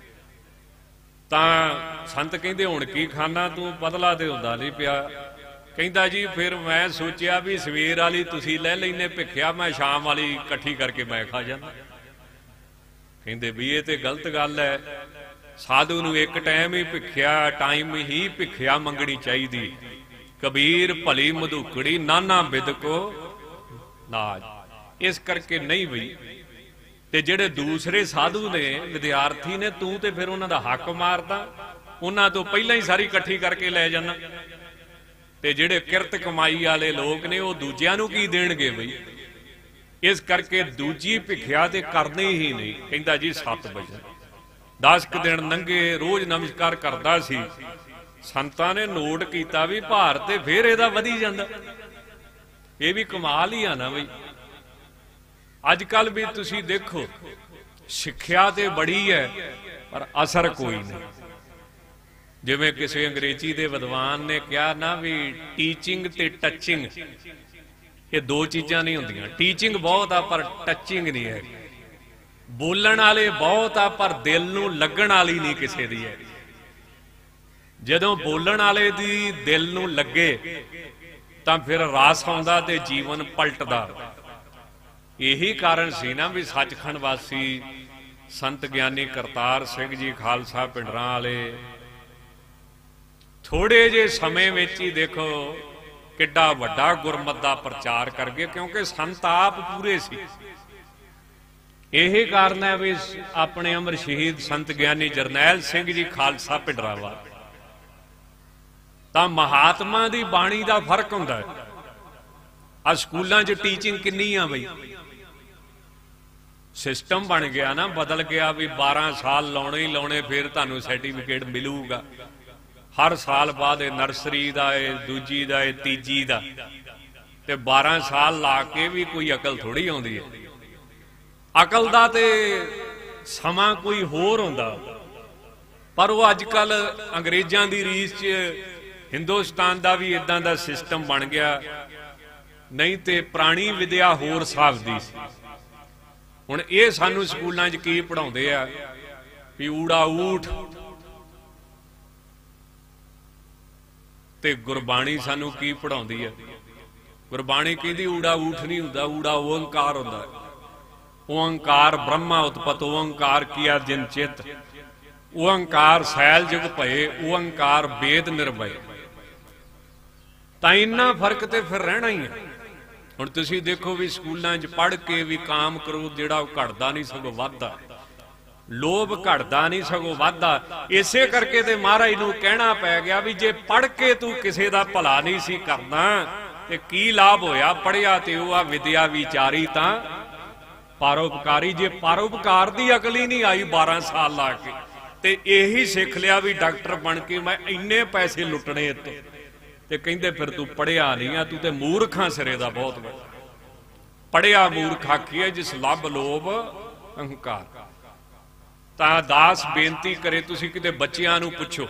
Speaker 2: ਤਾਂ ਸੰਤ ਕਹਿੰਦੇ ਹੁਣ ਕੀ ਖਾਣਾ ਤੂੰ, ਪਤਲਾ ਤੇ ਹੁੰਦਾ ਨਹੀਂ ਪਿਆ। ਕਹਿੰਦਾ ਜੀ ਫਿਰ ਮੈਂ ਸੋਚਿਆ ਵੀ ਸਵੇਰ ਵਾਲੀ ਤੁਸੀਂ ਲੈ ਲੈਨੇ ਭਿੱਖਿਆ, ਮੈਂ ਸ਼ਾਮ ਵਾਲੀ ਇਕੱਠੀ ਕਰਕੇ ਮੈਂ ਖਾ ਜਾਂਦਾ। ਕਹਿੰਦੇ ਵੀ ਇਹ ਤੇ ਗਲਤ ਗੱਲ ਹੈ, ਸਾਧੂ ਨੂੰ ਇੱਕ ਟਾਈਮ ਹੀ ਭਿੱਖਿਆ ਮੰਗਣੀ ਚਾਹੀਦੀ। ਕਬੀਰ ਭਲੀ ਮਧੂਕੜੀ ਨਾਨਾ ਬਿਦ ਕੋ ਨਾਜ। ਇਸ ਕਰਕੇ ਨਹੀਂ ਬਈ। ਤੇ ਜਿਹੜੇ ਦੂਸਰੇ ਸਾਧੂ ਨੇ, ਵਿਦਿਆਰਥੀ ਨੇ, ਤੂੰ ਤੇ ਫਿਰ ਉਹਨਾਂ ਦਾ ਹੱਕ ਮਾਰਦਾ, ਉਹਨਾਂ ਤੋਂ ਪਹਿਲਾਂ ਹੀ ਸਾਰੀ ਇਕੱਠੀ ਕਰਕੇ ਲੈ ਜਾਣਾ। ਤੇ ਜਿਹੜੇ ਕਿਰਤ ਕਮਾਈ ਵਾਲੇ ਲੋਕ ਨੇ ਉਹ ਦੂਜਿਆਂ ਨੂੰ ਕੀ ਦੇਣਗੇ ਬਈ। ਇਸ ਕਰਕੇ ਦੂਜੀ ਭਿੱਖਿਆ ਤੇ ਕਰਨੀ ਹੀ ਨਹੀਂ। ਕਹਿੰਦਾ ਜੀ 7 ਵਜੇ 10 ਕੁ ਦਿਨ ਲੰਘੇ, ਰੋਜ਼ ਨਮਸਕਾਰ ਕਰਦਾ ਸੀ। ਸੰਤਾਂ ਨੇ ਨੋਟ ਕੀਤਾ ਵੀ ਭਾਰ ਤੇ ਫੇਰ ਇਹਦਾ ਵਧੀ ਜਾਂਦਾ। ਇਹ ਵੀ ਕਮਾਲ ਹੀ ਆ ਨਾ ਬਈ। ਅੱਜ ਕੱਲ ਵੀ ਤੁਸੀਂ ਦੇਖੋ, ਸਿੱਖਿਆ ਤੇ ਬੜੀ ਹੈ ਪਰ ਅਸਰ ਕੋਈ ਨਹੀਂ। ਜਿਵੇਂ ਕਿਸੇ ਅੰਗਰੇਜ਼ੀ ਦੇ ਵਿਦਵਾਨ ਨੇ ਕਿਹਾ ਨਾ ਵੀ ਟੀਚਿੰਗ ਤੇ ਟੱਚਿੰਗ, ਇਹ ਦੋ ਚੀਜ਼ਾਂ ਨਹੀਂ ਹੁੰਦੀਆਂ। ਟੀਚਿੰਗ ਬਹੁਤ ਆ ਪਰ ਟੱਚਿੰਗ ਨਹੀਂ ਹੈ। ਬੋਲਣ ਵਾਲੇ ਬਹੁਤ ਆ ਪਰ ਦਿਲ ਨੂੰ ਲੱਗਣ ਵਾਲੀ ਨਹੀਂ ਕਿਸੇ ਦੀ ਹੈ। ਜਦੋਂ ਬੋਲਣ ਵਾਲੇ ਦੀ ਦਿਲ ਨੂੰ ਲੱਗੇ ਤਾਂ ਫਿਰ ਰਸ ਆਉਂਦਾ ਤੇ ਜੀਵਨ ਪਲਟਦਾ। ਇਹੀ ਕਾਰਨ ਸੀ ਨਾ ਵੀ ਸੱਚਖੰਡ ਵਾਸੀ ਸੰਤ ਗਿਆਨੀ ਕਰਤਾਰ ਸਿੰਘ ਜੀ ਖਾਲਸਾ ਪਿੰਡਰਾਂ ਵਾਲੇ ਥੋੜੇ ਜਿਹੇ ਸਮੇਂ ਵਿੱਚ ਹੀ ਦੇਖੋ ਕਿੱਡਾ ਵੱਡਾ ਗੁਰਮਤਿ ਦਾ ਪ੍ਰਚਾਰ ਕਰ ਗਏ, ਕਿਉਂਕਿ ਸੰਤ ਆਪ ਪੂਰੇ ਸੀ। ਇਹ ਕਾਰਨ ਹੈ ਵੀ ਆਪਣੇ ਅਮਰ ਸ਼ਹੀਦ ਸੰਤ ਗਿਆਨੀ ਜਰਨੈਲ ਸਿੰਘ ਜੀ ਖਾਲਸਾ ਪਿੰਡਰਾਵਾ। ਤਾਂ ਮਹਾਤਮਾ ਦੀ ਬਾਣੀ ਦਾ ਫਰਕ ਹੁੰਦਾ ਹੈ। ਆ ਸਕੂਲਾਂ 'ਚ ਟੀਚਿੰਗ ਕਿੰਨੀ ਆ ਬਈ। ਸਿਸਟਮ ਬਣ ਗਿਆ ਨਾ, ਬਦਲ ਗਿਆ ਵੀ 12 ਸਾਲ ਲਾਉਣੇ ਹੀ ਲਾਉਣੇ, ਫਿਰ ਤੁਹਾਨੂੰ ਸਰਟੀਫਿਕੇਟ ਮਿਲੂਗਾ। ਹਰ ਸਾਲ ਬਾਅਦ ਇਹ ਨਰਸਰੀ ਦਾ, ਇਹ ਦੂਜੀ ਦਾ, ਇਹ ਤੀਜੀ ਦਾ, ਤੇ 12 ਸਾਲ ਲਾ ਕੇ ਵੀ ਕੋਈ ਅਕਲ ਥੋੜੀ ਆਉਂਦੀ ਹੈ। ਅਕਲ ਦਾ ਤੇ ਸਮਾਂ ਕੋਈ ਹੋਰ ਹੁੰਦਾ, ਪਰ ਉਹ ਅੱਜ ਕੱਲ ਅੰਗਰੇਜ਼ਾਂ ਦੀ ਰੀਸ 'ਚ ਹਿੰਦੁਸਤਾਨ ਦਾ ਵੀ ਇਦਾਂ ਦਾ ਸਿਸਟਮ ਬਣ ਗਿਆ। ਨਹੀਂ ਤੇ ਪੁਰਾਣੀ ਵਿਦਿਆ ਹੋਰ ਹਿਸਾਬ ਦੀ ਸੀ। ਹੁਣ ਇਹ ਸਾਨੂੰ ਸਕੂਲਾਂ 'ਚ ਕੀ ਪੜਾਉਂਦੇ ਆ ਵੀ ਊੜਾ ਊਠ, ਤੇ ਗੁਰਬਾਣੀ ਸਾਨੂੰ ਕੀ ਪੜਾਉਂਦੀ ਹੈ। ਗੁਰਬਾਣੀ ਕਹਿੰਦੀ ਊੜਾ ਊਠ ਨਹੀਂ ਹੁੰਦਾ, ਊੜਾ ਓੰਕਾਰ ਹੁੰਦਾ। ਓੰਕਾਰ ਬ੍ਰਹਮਾ ਉਤਪਤ, ਓੰਕਾਰ ਕੀਆ ਜਿਨ ਚਿਤ, ਓੰਕਾਰ ਸੈਲ ਜੁਗ ਭਏ, ਓੰਕਾਰ ਵੇਦ ਨਿਰਭੈ। ਤਾਂ ਇੰਨਾ ਫਰਕ ਤੇ ਫਿਰ ਰਹਿਣਾ ਹੀ ਹੈ। ਹੁਣ ਤੁਸੀਂ ਦੇਖੋ ਵੀ ਸਕੂਲਾਂ 'ਚ ਪੜ੍ਹ ਕੇ ਵੀ ਕਾਮ ਕਰੋ ਜਿਹੜਾ ਉਹ ਘਟਦਾ ਨਹੀਂ ਸਗੋਂ ਵੱਧਦਾ, ਲੋਭ ਘਟਦਾ ਨਹੀਂ ਸਗੋਂ ਵੱਧਦਾ। ਇਸੇ ਕਰਕੇ ਤੇ ਮਹਾਰਾਜ ਨੂੰ ਕਹਿਣਾ ਪੈ ਗਿਆ ਵੀ ਜੇ ਪੜ੍ਹ ਕੇ ਤੂੰ ਕਿਸੇ ਦਾ ਭਲਾ ਨਹੀਂ ਸੀ ਕਰਨਾ ਤੇ ਕੀ ਲਾਭ ਹੋਇਆ। ਪੜ੍ਹਿਆ ਤੇ ਉਹ ਆ ਵਿਦਿਆ ਵਿਚਾਰੀ ਤਾਂ ਪਰਉਪਕਾਰੀ। ਜੇ ਪਰਉਪਕਾਰ ਦੀ ਅਕਲ ਹੀ ਨਹੀਂ ਆਈ 12 ਸਾਲ ਲਾ ਕੇ, ਤੇ ਇਹੀ ਸਿੱਖ ਲਿਆ ਵੀ ਡਾਕਟਰ ਬਣ ਕੇ ਮੈਂ ਇੰਨੇ ਪੈਸੇ ਲੁੱਟਣੇ ਇੱਥੋਂ, ਤੇ ਕਹਿੰਦੇ ਫਿਰ ਤੂੰ ਪੜ੍ਹਿਆ ਨਹੀਂ ਆ, ਤੂੰ ਤੇ ਮੂਰਖਾਂ ਸਿਰੇ ਦਾ ਬਹੁਤ ਵੱਡਾ। ਪੜ੍ਹਿਆ ਮੂਰਖ ਆਖੀਏ ਜਿਸ ਲੱਭ ਲੋਭ ਅਹੰਕਾਰ। ਤਾਂ ਦਾਸ ਬੇਨਤੀ ਕਰੇ, ਤੁਸੀਂ ਕਿਤੇ ਬੱਚਿਆਂ ਨੂੰ ਪੁੱਛੋ,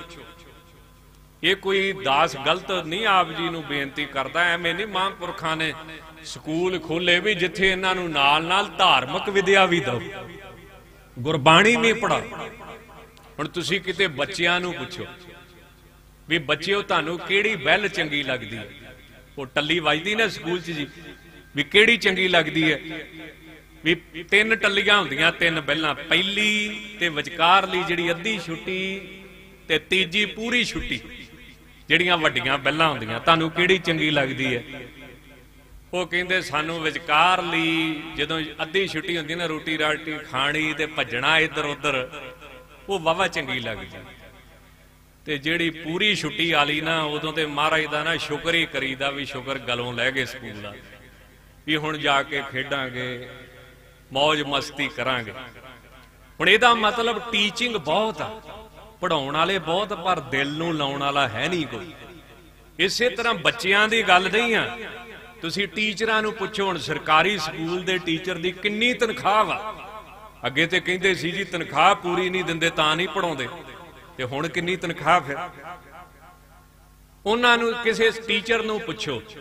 Speaker 2: ਇਹ ਕੋਈ ਦਾਸ ਗਲਤ ਨਹੀਂ ਆਪ ਜੀ ਨੂੰ ਬੇਨਤੀ ਕਰਦਾ, ਐਵੇਂ ਨਹੀਂ। ਮਹਾਂਪੁਰਖਾਂ ਨੇ ਸਕੂਲ ਖੋਲੇ ਵੀ ਜਿੱਥੇ ਇਹਨਾਂ ਨੂੰ ਨਾਲ ਨਾਲ ਧਾਰਮਿਕ ਵਿਦਿਆ ਵੀ ਦਿਓ, ਗੁਰਬਾਣੀ ਵੀ ਪੜ੍ਹਾਓ। ਹੁਣ ਤੁਸੀਂ ਕਿਤੇ ਬੱਚਿਆਂ ਨੂੰ ਪੁੱਛੋ ਵੀ ਬੱਚਿਓ ਤੁਹਾਨੂੰ ਕਿਹੜੀ ਬੈਲ ਚੰਗੀ ਲੱਗਦੀ ਹੈ, ਉਹ ਟੱਲੀ ਵੱਜਦੀ ਨਾ ਸਕੂਲ 'ਚ ਜੀ, ਵੀ ਕਿਹੜੀ ਚੰਗੀ ਲੱਗਦੀ ਹੈ। ਵੀ 3 ਟੱਲੀਆਂ ਹੁੰਦੀਆਂ, 3 ਬੈਲਾਂ, ਪਹਿਲੀ ਤੇ ਵਿਚਕਾਰਲੀ ਜਿਹੜੀ ਅੱਧੀ ਛੁੱਟੀ ਤੇ ਤੀਜੀ ਪੂਰੀ ਛੁੱਟੀ, ਜਿਹੜੀਆਂ ਵੱਡੀਆਂ ਬੈਲਾਂ ਹੁੰਦੀਆਂ, ਤੁਹਾਨੂੰ ਕਿਹੜੀ ਚੰਗੀ ਲੱਗਦੀ ਹੈ। ਉਹ ਕਹਿੰਦੇ ਸਾਨੂੰ ਵਿਚਕਾਰਲੀ, ਜਦੋਂ ਅੱਧੀ ਛੁੱਟੀ ਹੁੰਦੀ ਨਾ, ਰੋਟੀ ਰਾਟੀ ਖਾਣੀ ਤੇ ਭੱਜਣਾ ਇੱਧਰ ਉੱਧਰ, ਉਹ ਵਾਵਾ ਚੰਗੀ ਲੱਗਦੀ। ਤੇ ਜਿਹੜੀ ਪੂਰੀ ਛੁੱਟੀ ਵਾਲੀ ਨਾ, ਉਦੋਂ ਤੇ ਮਹਾਰਾਜ ਦਾ ਨਾ ਸ਼ੁਕਰ ਹੀ ਕਰੀਦਾ ਵੀ ਸ਼ੁਕਰ ਗਲੋਂ ਲੈ ਗਏ ਸਕੂਲ ਦਾ, ਵੀ ਹੁਣ ਜਾ ਕੇ ਖੇਡਾਂਗੇ, ਮौज ਮਸਤੀ ਕਰਾਂਗੇ। ਹੁਣ ਇਹਦਾ ਮਤਲਬ ਟੀਚਿੰਗ ਬਹੁਤ ਆ, ਪੜਾਉਣ ਵਾਲੇ ਬਹੁਤ, ਪਰ ਦਿਲ ਨੂੰ ਲਾਉਣ ਵਾਲਾ ਹੈ ਨਹੀਂ ਕੋਈ। ਇਸੇ ਤਰ੍ਹਾਂ ਬੱਚਿਆਂ ਦੀ ਗੱਲ ਨਹੀਂ ਆ। ਤੁਸੀਂ ਟੀਚਰਾਂ ਨੂੰ ਪੁੱਛੋ, ਹੁਣ ਸਰਕਾਰੀ ਸਕੂਲ ਦੇ ਟੀਚਰ ਦੀ ਕਿੰਨੀ ਤਨਖਾਹ ਵਾ। ਅੱਗੇ ਤੇ ਕਹਿੰਦੇ ਸੀ ਜੀ ਤਨਖਾਹ ਪੂਰੀ ਨਹੀਂ ਦਿੰਦੇ ਤਾਂ ਨਹੀਂ ਪੜਾਉਂਦੇ, ਤੇ ਹੁਣ ਕਿੰਨੀ ਤਨਖਾਹ। ਫਿਰ ਉਹਨਾਂ ਨੂੰ ਕਿਸੇ ਟੀਚਰ ਨੂੰ ਪੁੱਛੋ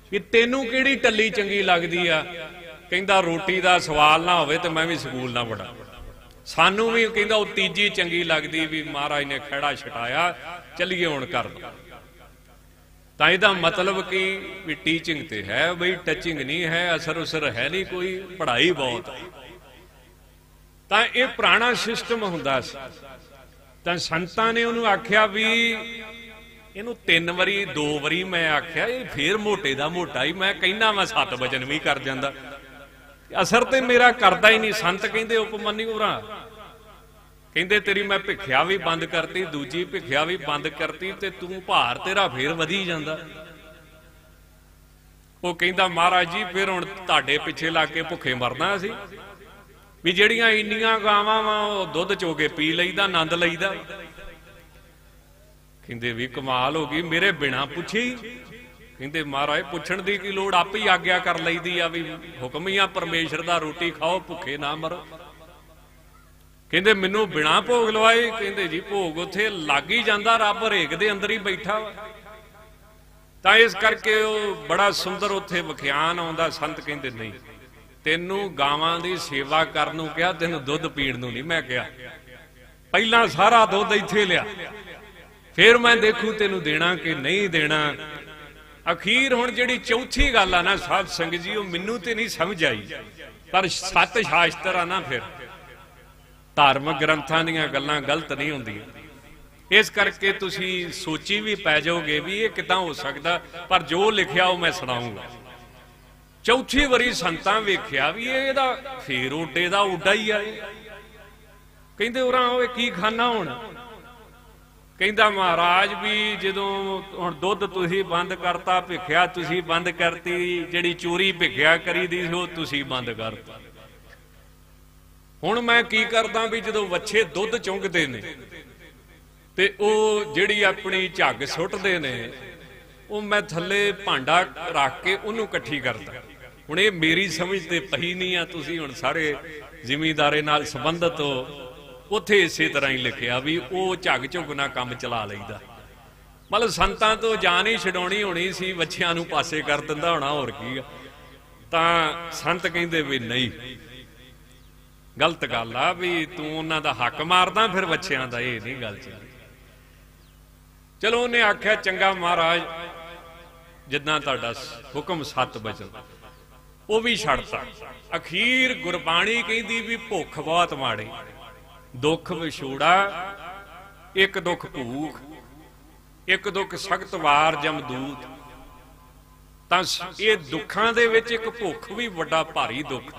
Speaker 2: कि तेनू किहड़ी टल्ली चंगी लगदी आ। कहंदा रोटी दा सवाल ना होवे ते मैं भी स्कूल ना पढ़ा। सानू भी कहंदा वो तीजी चंगी लगदी भी महाराज ने खड़ा छटाया, चलिए हुण कर दो। तां इहदा मतलब कि भी टीचिंग ते है बई, टचिंग नहीं है, असर उसर है नहीं कोई, पढ़ाई बहुत है। तां इह पुराना सिस्टम हुंदा सी। तां संतां ने उहनूं आख्या भी इहनूं 3 वारी 2 वारी मैं आख्या ये फिर मोटे दा मोटा ही, मैं कहना मैं 7 वजन भी कर जांदा, असर ते मेरा करदा ही नहीं। संत कहंदे उपमन्यु होरां कहंदे तेरी मैं भिखिया भी बंद करती, दूजी भिखिया भी बंद करती ते तू भार तेरा फिर वधी जांदा। वो कहंदा महाराज जी फिर हुण तुहाडे पिछे लग के भुखे मरना सी भी ਜਿਹੜੀਆਂ ਇੰਨੀਆਂ ਗਾਵਾਂ ਵਾ ਉਹ ਦੁੱਧ ਚੋ ਕੇ ਪੀ ਲਈਦਾ, ਆਨੰਦ ਲਈਦਾ। ਕਹਿੰਦੇ ਵੀ ਕਮਾਲ ਹੋ ਗਈ, ਮੇਰੇ ਬਿਨਾ ਪੁੱਛੀ। ਕਹਿੰਦੇ ਮਹਾਰਾਜ ਪੁੱਛਣ ਦੀ ਕੀ ਲੋੜ, ਆਪੇ ਹੀ ਆਗਿਆ ਕਰ ਲਈਦੀ ਆ ਵੀ ਹੁਕਮ ਹੀ ਆ ਪਰਮੇਸ਼ਰ ਦਾ, ਰੋਟੀ ਖਾਓ ਭੁੱਖੇ ਨਾ ਮਰੋ। ਕਹਿੰਦੇ ਮੈਨੂੰ ਬਿਨਾ ਭੋਗ ਲਵਾਏ। ਕਹਿੰਦੇ ਜੀ ਭੋਗ ਉੱਥੇ ਲੱਗ ਹੀ ਜਾਂਦਾ, ਰੱਬ ਹਰੇਕ ਦੇ ਅੰਦਰ ਹੀ ਬੈਠਾ ਵਾ। ਤਾਂ ਇਸ ਕਰਕੇ ਉਹ ਬੜਾ ਸੁੰਦਰ ਉੱਥੇ ਵਿਖਿਆਨ ਆਉਂਦਾ। ਸੰਤ ਕਹਿੰਦੇ ਨਹੀਂ, तेनू गावां दी सेवा करन नूं कहा, तेनू दुध पीण नूं नहीं मैं कहा। पहला सारा दुध इत्थे लिया, फिर मैं देखूं तेनू देना कि नहीं देना। अखीर हुण जिहड़ी चौथी गल आ ना साध संगत जी, वो मैनू ते नहीं समझ आई, पर 7 शास्त्र आ ना, फिर धार्मिक ग्रंथां दीयां गल्लां गलत नहीं हुंदियां। इस करके तुसीं सोची भी पै जाओगे भी ये किदां हो सकदा, पर जो लिखिया वो मैं सुणाऊंगा। चौथी वारी संतां वेख्या भी ਇਹਦਾ ਫੇਰ ਓਡੇ ਦਾ ਓਡਾ ਹੀ ਆ। ਕਹਿੰਦੇ ਉਰਾਂ ਓਏ ਕੀ ਖਾਣਾ ਹੁਣ। ਕਹਿੰਦਾ ਮਹਾਰਾਜ ਵੀ ਜਦੋਂ ਹੁਣ ਦੁੱਧ ਤੁਸੀਂ ਬੰਦ ਕਰਤਾ, ਭਿਖਿਆ ਤੁਸੀਂ ਬੰਦ ਕਰਤੀ, ਜਿਹੜੀ ਚੋਰੀ ਭਿਖਿਆ ਕਰੀਦੀ ਸੀ ਉਹ ਤੁਸੀਂ ਬੰਦ ਕਰਤਾ। ਹੁਣ ਮੈਂ ਕੀ ਕਰਦਾ ਵੀ ਜਦੋਂ ਵੱਛੇ ਦੁੱਧ ਚੁੰਗਦੇ ਨੇ ਤੇ ਉਹ ਜਿਹੜੀ ਆਪਣੀ ਝੱਗ ਸੁੱਟਦੇ ਨੇ, ਉਹ ਮੈਂ ਥੱਲੇ ਭਾਂਡਾ ਰੱਖ ਕੇ ਉਹਨੂੰ ਇਕੱਠੀ ਕਰਦਾ। ਹੁਣ ਇਹ ਮੇਰੀ ਸਮਝ ਤੇ ਪਈ ਨਹੀਂ ਆ, ਤੁਸੀਂ ਹੁਣ ਸਾਰੇ ਜ਼ਿਮੀਂਦਾਰੇ ਨਾਲ ਸੰਬੰਧਿਤ ਹੋ, ਉੱਥੇ ਇਸੇ ਤਰ੍ਹਾਂ ਹੀ ਲਿਖਿਆ ਵੀ ਉਹ ਝੱਗ ਝੁੱਗਣਾ ਕੰਮ ਚਲਾ ਲਈਦਾ। ਮਤਲਬ ਸੰਤਾਂ ਤੋਂ ਜਾਨ ਹੀ ਛਡਾਉਣੀ ਹੋਣੀ ਸੀ, ਵੱਛਿਆਂ ਨੂੰ ਪਾਸੇ ਕਰ ਦਿੰਦਾ ਹੋਣਾ, ਹੋਰ ਕੀ ਆ। ਤਾਂ ਸੰਤ ਕਹਿੰਦੇ ਵੀ ਨਹੀਂ, ਗਲਤ ਗੱਲ ਆ ਵੀ ਤੂੰ ਉਹਨਾਂ ਦਾ ਹੱਕ ਮਾਰਦਾ ਫਿਰ ਵੱਛਿਆਂ ਦਾ, ਇਹ ਨਹੀਂ ਗੱਲ ਚੱਲਦੀ। ਚਲੋ ਉਹਨੇ ਆਖਿਆ ਚੰਗਾ ਮਹਾਰਾਜ ਜਿੱਦਾਂ ਤੁਹਾਡਾ ਹੁਕਮ 7 ਵਜਨ, ਉਹ ਵੀ ਛੱਡਤਾ। ਅਖੀਰ ਗੁਰਬਾਣੀ ਕਹਿੰਦੀ ਵੀ ਭੁੱਖ ਬਹੁਤ ਮਾੜੀ, ਦੁੱਖ ਵਿਛੋੜਾ, ਇੱਕ ਦੁੱਖ ਭੂਖ, ਇੱਕ ਦੁੱਖ ਸਖਤ ਵਾਰ ਜਮਦੂਤ। ਤਾਂ ਇਹ ਦੁੱਖਾਂ ਦੇ ਵਿੱਚ ਇੱਕ ਭੁੱਖ ਵੀ ਵੱਡਾ ਭਾਰੀ ਦੁੱਖ।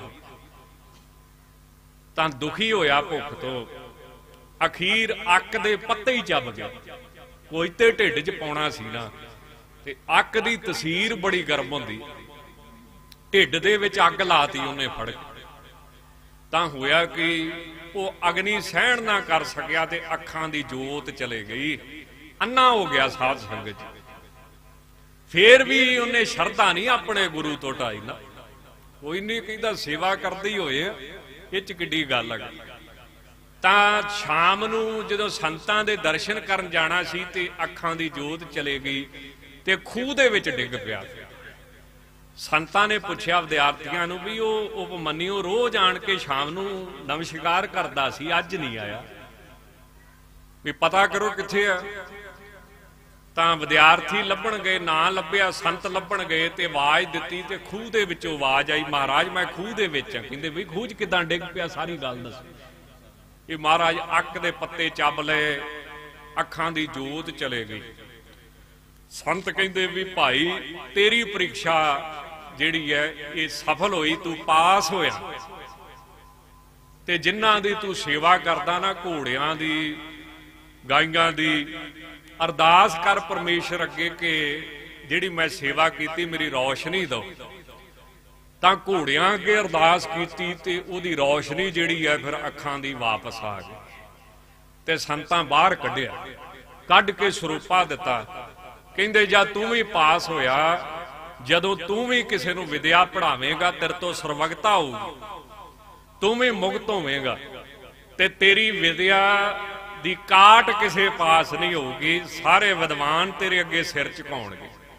Speaker 2: ਤਾਂ ਦੁਖੀ ਹੋਇਆ ਭੁੱਖ ਤੋਂ, ਅਖੀਰ ਅੱਕ ਦੇ ਪੱਤੇ ਹੀ ਚੱਬ ਗਿਆ। ਕੋਈ ਤੇ ਢਿੱਡ 'ਚ ਪਾਉਣਾ ਸੀ ਨਾ, ਤੇ ਅੱਕ ਦੀ ਤਸੀਰ ਬੜੀ ਗਰਮ ਹੁੰਦੀ, ਢਿੱਡ ਦੇ ਵਿੱਚ ਅੱਗ ਲਾਤੀ ਉਹਨੇ ਫੜ। ਤਾਂ ਹੋਇਆ ਕਿ ਉਹ ਅਗਨੀ ਸਹਿਣ ਨਾ ਕਰ ਸਕਿਆ ਤੇ ਅੱਖਾਂ ਦੀ ਜੋਤ ਚਲੇ ਗਈ, ਅੰਨਾ ਹੋ ਗਿਆ ਸਾਧ ਸੰਗਤ। ਫੇਰ ਵੀ ਉਹਨੇ ਸ਼ਰਧਾ ਨਹੀਂ ਆਪਣੇ ਗੁਰੂ ਤੋਂ ਢਾਈ ਨਾ। ਕੋਈ ਨਹੀਂ ਕਹਿੰਦਾ ਸੇਵਾ ਕਰਦੇ ਹੀ ਹੋਏ, ਇਹ 'ਚ ਕਿੱਡੀ ਗੱਲ ਆ। ਤਾਂ ਸ਼ਾਮ ਨੂੰ ਜਦੋਂ ਸੰਤਾਂ ਦੇ ਦਰਸ਼ਨ ਕਰਨ ਜਾਣਾ ਸੀ ਤੇ ਅੱਖਾਂ ਦੀ ਜੋਤ ਚਲੇ ਗਈ ਤੇ ਖੂਹ ਦੇ ਵਿੱਚ ਡਿੱਗ ਪਿਆ। ਸੰਤਾਂ ਨੇ ਪੁੱਛਿਆ ਵਿਦਿਆਰਥੀਆਂ ਨੂੰ ਵੀ ਉਹ ਉਪਮੰਨਿਓ ਰੋਜ਼ ਆਣ ਕੇ ਸ਼ਾਮ ਨੂੰ ਨਮਸਕਾਰ ਕਰਦਾ ਸੀ, ਅੱਜ ਨਹੀਂ ਆਇਆ, ਵੀ ਪਤਾ ਕਰੋ ਕਿੱਥੇ ਆ। ਤਾਂ ਵਿਦਿਆਰਥੀ ਲੱਭਣ ਗਏ, ਨਾ ਲੱਭਿਆ। ਸੰਤ ਲੱਭਣ ਗਏ ਤੇ ਆਵਾਜ਼ ਦਿੱਤੀ ਤੇ ਖੂਹ ਦੇ ਵਿੱਚੋਂ ਆਵਾਜ਼ ਆਈ, ਮਹਾਰਾਜ ਮੈਂ ਖੂਹ ਦੇ ਵਿੱਚ ਆ। ਕਹਿੰਦੇ ਵੀ ਖੂਹ 'ਚ ਕਿੱਦਾਂ ਡਿੱਗ ਪਿਆ, ਸਾਰੀ ਗੱਲ ਦੱਸੋ। ਇਹ ਮਹਾਰਾਜ ਅੱਕ ਦੇ ਪੱਤੇ ਚੱਬ ਲਏ, ਅੱਖਾਂ ਦੀ ਜੋਤ ਚਲੇ ਗਈ। ਸੰਤ ਕਹਿੰਦੇ ਵੀ ਭਾਈ ਤੇਰੀ ਪ੍ਰੀਖਿਆ ਜਿਹੜੀ ਹੈ ਇਹ ਸਫਲ ਹੋਈ, ਤੂੰ ਪਾਸ ਹੋਇਆ। ਤੇ ਜਿਨ੍ਹਾਂ ਦੀ ਤੂੰ ਸੇਵਾ ਕਰਦਾ ਨਾ, ਘੋੜਿਆਂ ਦੀ, ਗਾਈਆਂ ਦੀ, ਅਰਦਾਸ ਕਰ ਪਰਮੇਸ਼ਰ ਅੱਗੇ ਕਿ ਜਿਹੜੀ ਮੈਂ ਸੇਵਾ ਕੀਤੀ ਮੇਰੀ ਰੌਸ਼ਨੀ ਦਿਓ। ਤਾਂ ਘੋੜਿਆਂ ਅੱਗੇ ਅਰਦਾਸ ਕੀਤੀ ਤੇ ਉਹਦੀ ਰੌਸ਼ਨੀ ਜਿਹੜੀ ਹੈ ਫਿਰ ਅੱਖਾਂ ਦੀ ਵਾਪਸ ਆ ਗਈ। ਤੇ ਸੰਤਾਂ ਬਾਹਰ ਕੱਢਿਆ, ਕੱਢ ਕੇ ਸਰੂਪਾ ਦਿੱਤਾ। ਕਹਿੰਦੇ ਜਾਂ ਤੂੰ ਵੀ ਪਾਸ ਹੋਇਆ, ਜਦੋਂ ਤੂੰ ਵੀ ਕਿਸੇ ਨੂੰ ਵਿਦਿਆ ਪੜ੍ਹਾਵੇਂਗਾ ਤੇਰੇ ਤੋਂ ਸਰਵਗਤਾ ਹੋਊਗੀ, ਤੂੰ ਵੀ ਮੁਕਤ ਹੋਵੇਂਗਾ ਤੇ ਤੇਰੀ ਵਿਦਿਆ ਦੀ ਕਾਟ ਕਿਸੇ ਪਾਸ ਨਹੀਂ ਹੋਊਗੀ। ਸਾਰੇ ਵਿਦਵਾਨ ਤੇਰੇ ਅੱਗੇ ਸਿਰ ਝੁਕਾਉਣਗੇ।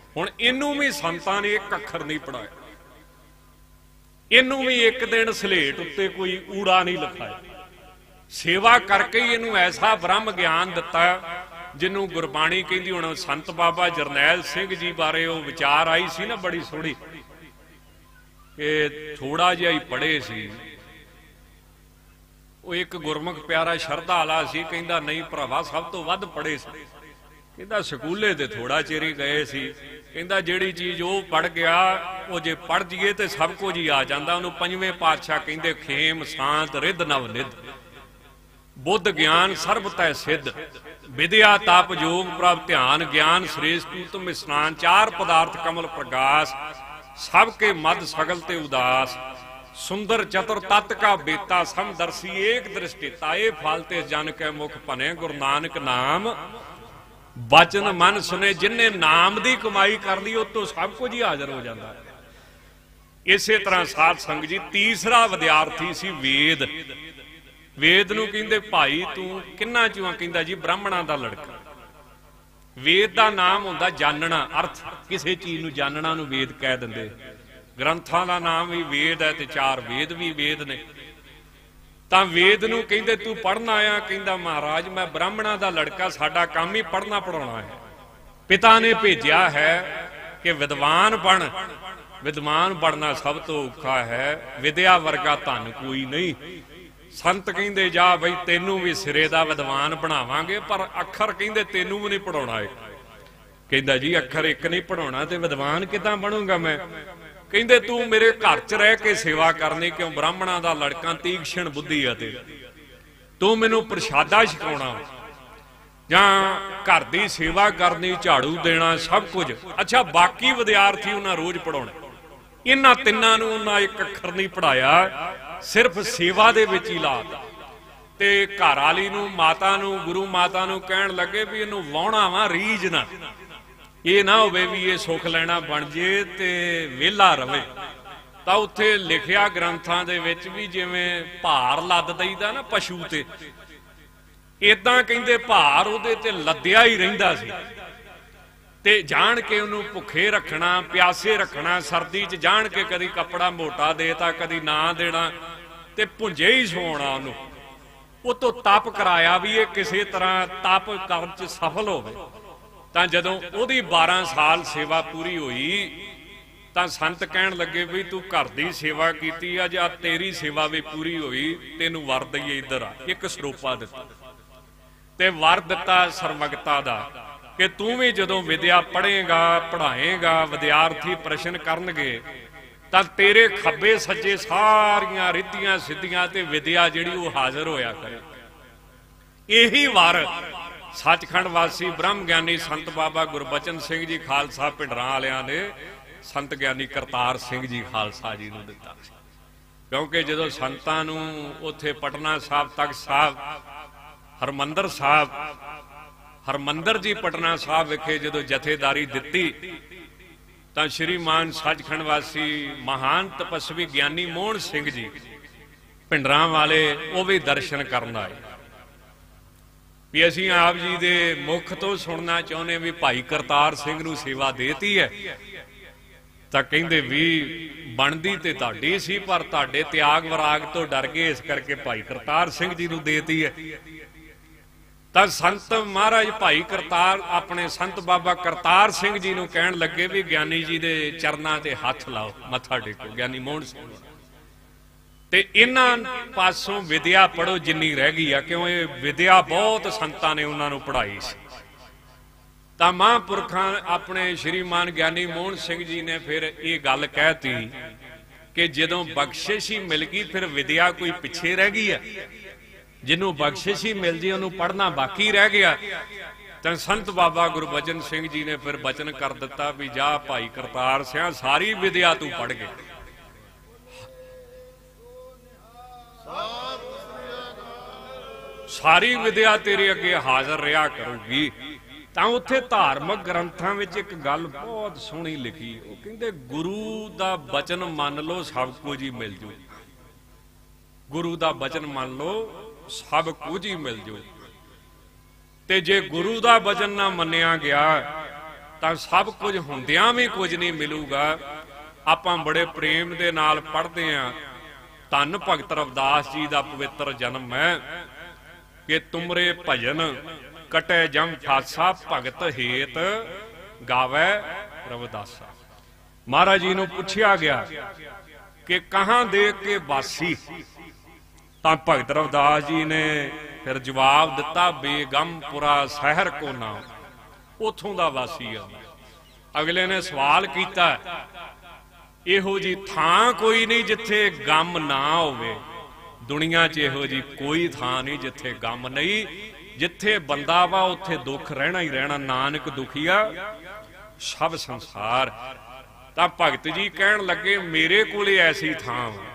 Speaker 2: हुण इनू भी संतां ने एक अखर नहीं पढ़ाया, इनू भी एक दिन सलेट उत्ते कोई ऊड़ा नहीं लिखाया। सेवा करके ही इनू ऐसा ब्रह्म ज्ञान दिता जिन्हों गुरबाणी कहती। हुण संत बाबा जरनैल सिंह जी बारे वो विचार आई सी ना बड़ी सोहनी, कि थोड़ा जिहा ही पढ़े सी। वो एक गुरमुख प्यारा शरधा वाला सी, कहंदा नहीं भरावा सब तो वध पढ़े सी। कहंदा स्कूले ते थोड़ा चिर ही गए सी। कहंदा जिहड़ी चीज वो पढ़ गया वो जे पढ़ जाइए तो सब कुछ ही आ जाता। उन्होंने पंजवें पातशाह कहंदे खेम शांत रिद नव निध, बुद्ध ज्ञान सर्ब तै सिद्ध, विद्या तप योग प्रभ ध्यान, ज्ञान श्रेष्ठ तुम स्नान, चार पदार्थ कमल प्रकाश, सबके मद सगल ते उदास, सुंदर चतुर तत् का बेता, समदर्शी एक दृष्टिता, ये फालते जन के मुख भने, गुरु नानक नाम बचन मन सुने। जिन्हें नाम की कमाई कर ली तो सब कुछ ही हाजिर हो जाता है। इसे तरह साध संग जी तीसरा विद्यार्थी सी वेद। वेद नूं कहंदे भाई तू किन्ना चों? कहंदा जी ब्राह्मणां दा लड़का। वेद का नाम हुंदा जानना, अर्थ किसी चीज नूं जानना नूं वेद कह दिंदे। ग्रंथां दा नाम भी वेद है ते चार वेद भी वेद ने। तां वेद नूं कहंदे तू पढ़ना आया? कहंदा महाराज मैं ब्राह्मणां दा लड़का, साडा काम ही पढ़ना पढ़ाउणा है। पिता ने भेजिया है कि विद्वान बन। विद्वान बनना सब तो औखा है, विद्या वर्गा धन कोई नहीं। संत कहंदे जा बई तेनू भी सिरे दा विद्वान बनावांगे, पर अखर कहंदे तेनू भी नहीं पढ़ाउणा है। कहंदा जी अखर एक नहीं पढ़ाउणा ते विद्वान किदां बनूंगा मैं? कहंदे तू मेरे घर च रह के सेवा करनी, क्यों ब्राह्मणां दा लड़का, तीक्ष्ण बुद्धि है ते तू मैनू प्रसादा छकाउणा जां घर दी सेवा करनी, झाड़ू देना, सब कुछ। अच्छा बाकी विद्यार्थी उन्हां रोज पढ़ाउणे। इन्हां तिन्नां नूं उन्हां एक अखर नहीं पढ़ाया, सिर्फ सेवा दे विच ही लाता। ते घर वाली नूं माता नूं गुरु माता नूं कहण लगे भी इहनूं वाहुणा वा रीझ ना, ये ना होवे भी ये सुख लेना बन जे ते वेला रवे। तां उत्थे लिखिया ग्रंथां दे विच भी जिवें भार लद दईदा ना पशु ते, इदां कहंदे भार उहदे ते लद्दिया ही रहिंदा सी। ते जान के उन्होंने भुखे रखना, प्यासे रखना, सर्दी च जान के कदी कपड़ा मोटा देता कदी ना देना, ते भुंजे ही सोना। उन्होंने तो तप कराया भी ये किसी तरह तप करन च सफल होवे। तां जदों ओहदी 12 साल सेवा पूरी हुई तां संत कहण लगे भी तू घर दी सेवा कीती आ, जा तेरी सेवा भी पूरी हुई, तेनू वर दईए इधर आ। एक सरोपा दिता ते वर दिता सरमगता दा कि तू भी जदों विद्या पढ़ेगा पढ़ाएगा, विद्यार्थी प्रश्न करनगे तां तेरे खब्बे सज्जे सारियां रिद्धियां सिद्धियां ते विद्या जिहड़ी वो हाजिर होया करे। यही वार सचखंड वासी ब्रह्म ज्ञानी संत बाबा गुरबचन सिंह जी खालसा पिंडरां वालियां ने संत ज्ञानी करतार सिंह जी खालसा जी नूं दिता। क्योंकि जदों संतां नूं उत्थे पटना साहब तख्त साहब हरमंदर साहब हरमंदर जी पटना साहब विखे जदों जथेदारी दिती तां श्रीमान सचखंड वासी महान तपस्वी ज्ञानी मोहन सिंह जी पिंडरां वाले वो भी दर्शन करन आए। भी असीं आप जी दे मुख तो सुनना चाहुंदे भी भाई करतार सिंह नूं सेवा देती है, तां कहिंदे भी बनदी ते तुहाडी सी, पर तुहाडे त्याग वराग तो डर गए, इस करके भाई करतार सिंह जी नूं देती है। तां संत महाराज भाई करतार अपने संत बाबा करतार सिंह जी नूं कहण लगे भी ज्ञानी जी दे चरनां ते हथ लाओ, मत्था टेको। ज्ञानी मोहन सिंह ते इन्हां पासों विद्या पढ़ो जिन्नी रह गई है, क्यों ये विद्या बहुत संतां ने उन्हां नूं पढ़ाई सी। तां महापुरखां अपने श्रीमान ज्ञानी मोहन सिंह जी ने फिर ये गल कहती कि जदों बख्शिश ही मिल गई फिर विद्या कोई पिछे रह गई है। जिन्हों बख्शिश ही मिल जी उन्होंने पढ़ना बाकी रह गया। तो संत बाबा गुरबचन सिंह जी ने फिर वचन कर दिता भी जा भाई करतार सिंह सारी विद्या तू पढ़ गए, सारी विद्या तेरे अगे हाजिर रहा करूगी। तो उत्थे धार्मिक ग्रंथां विच एक गल बहुत सोहनी लिखी, वो कहंदे गुरु दा वचन मान लो सब कुछ ही मिल जू। गुरु दा वचन मान लो सब कुछ ही मिल जू। ते जे गुरु दा वचन ना मन्निया गया ਤਾਂ ਸਭ ਕੁਝ ਹੁੰਦਿਆਂ ਵੀ ਕੁਝ ਨਹੀਂ ਮਿਲੂਗਾ। ਆਪਾਂ ਬੜੇ ਪ੍ਰੇਮ ਦੇ ਨਾਲ ਪੜ੍ਹਦੇ ਆਂ, ਧੰਨ ਭਗਤ ਰਵਿਦਾਸ ਜੀ ਦਾ ਪਵਿੱਤਰ ਜਨਮ ਹੈ ਕਿ ਤੁਮਰੇ ਭਜਨ ਕਟੈ ਜਮ ਫਾਸਾ ਭਗਤ ਹੇਤ ਗਾਵੇ ਰਵਿਦਾਸਾ। ਮਹਾਰਾਜ ਜੀ ਨੂੰ ਪੁੱਛਿਆ ਗਿਆ ਕਿ ਕਹਾਂ ਦੇਖ ਕੇ ਵਾਸੀ, ਤਾਂ ਭਗਤ ਰਵਿਦਾਸ ਜੀ ਨੇ ਫਿਰ ਜਵਾਬ ਦਿੱਤਾ, ਬੇਗਮਪੁਰਾ ਸ਼ਹਿਰ ਕੋ ਨਾਮ, ਉਥੋਂ ਦਾ ਵਾਸੀ ਆ। ਅਗਲੇ ਨੇ ਸਵਾਲ ਕੀਤਾ, ਇਹੋ ਜੀ ਥਾਂ ਕੋਈ ਨਹੀਂ ਜਿੱਥੇ ਗਮ ਨਾ ਹੋਵੇ। ਦੁਨੀਆ 'ਚ ਇਹੋ ਜੀ ਕੋਈ ਥਾਂ ਨਹੀਂ ਜਿੱਥੇ ਗਮ ਨਹੀਂ। ਜਿੱਥੇ ਬੰਦਾ ਵਾ ਉੱਥੇ ਦੁੱਖ ਰਹਿਣਾ ਹੀ ਰਹਿਣਾ। ਨਾਨਕ ਦੁਖੀਆ ਸਭ ਸੰਸਾਰ। ਤਾਂ ਭਗਤ ਜੀ ਕਹਿਣ ਲੱਗੇ, ਮੇਰੇ ਕੋਲੇ ਐਸੀ ਥਾਂ ਵਾ।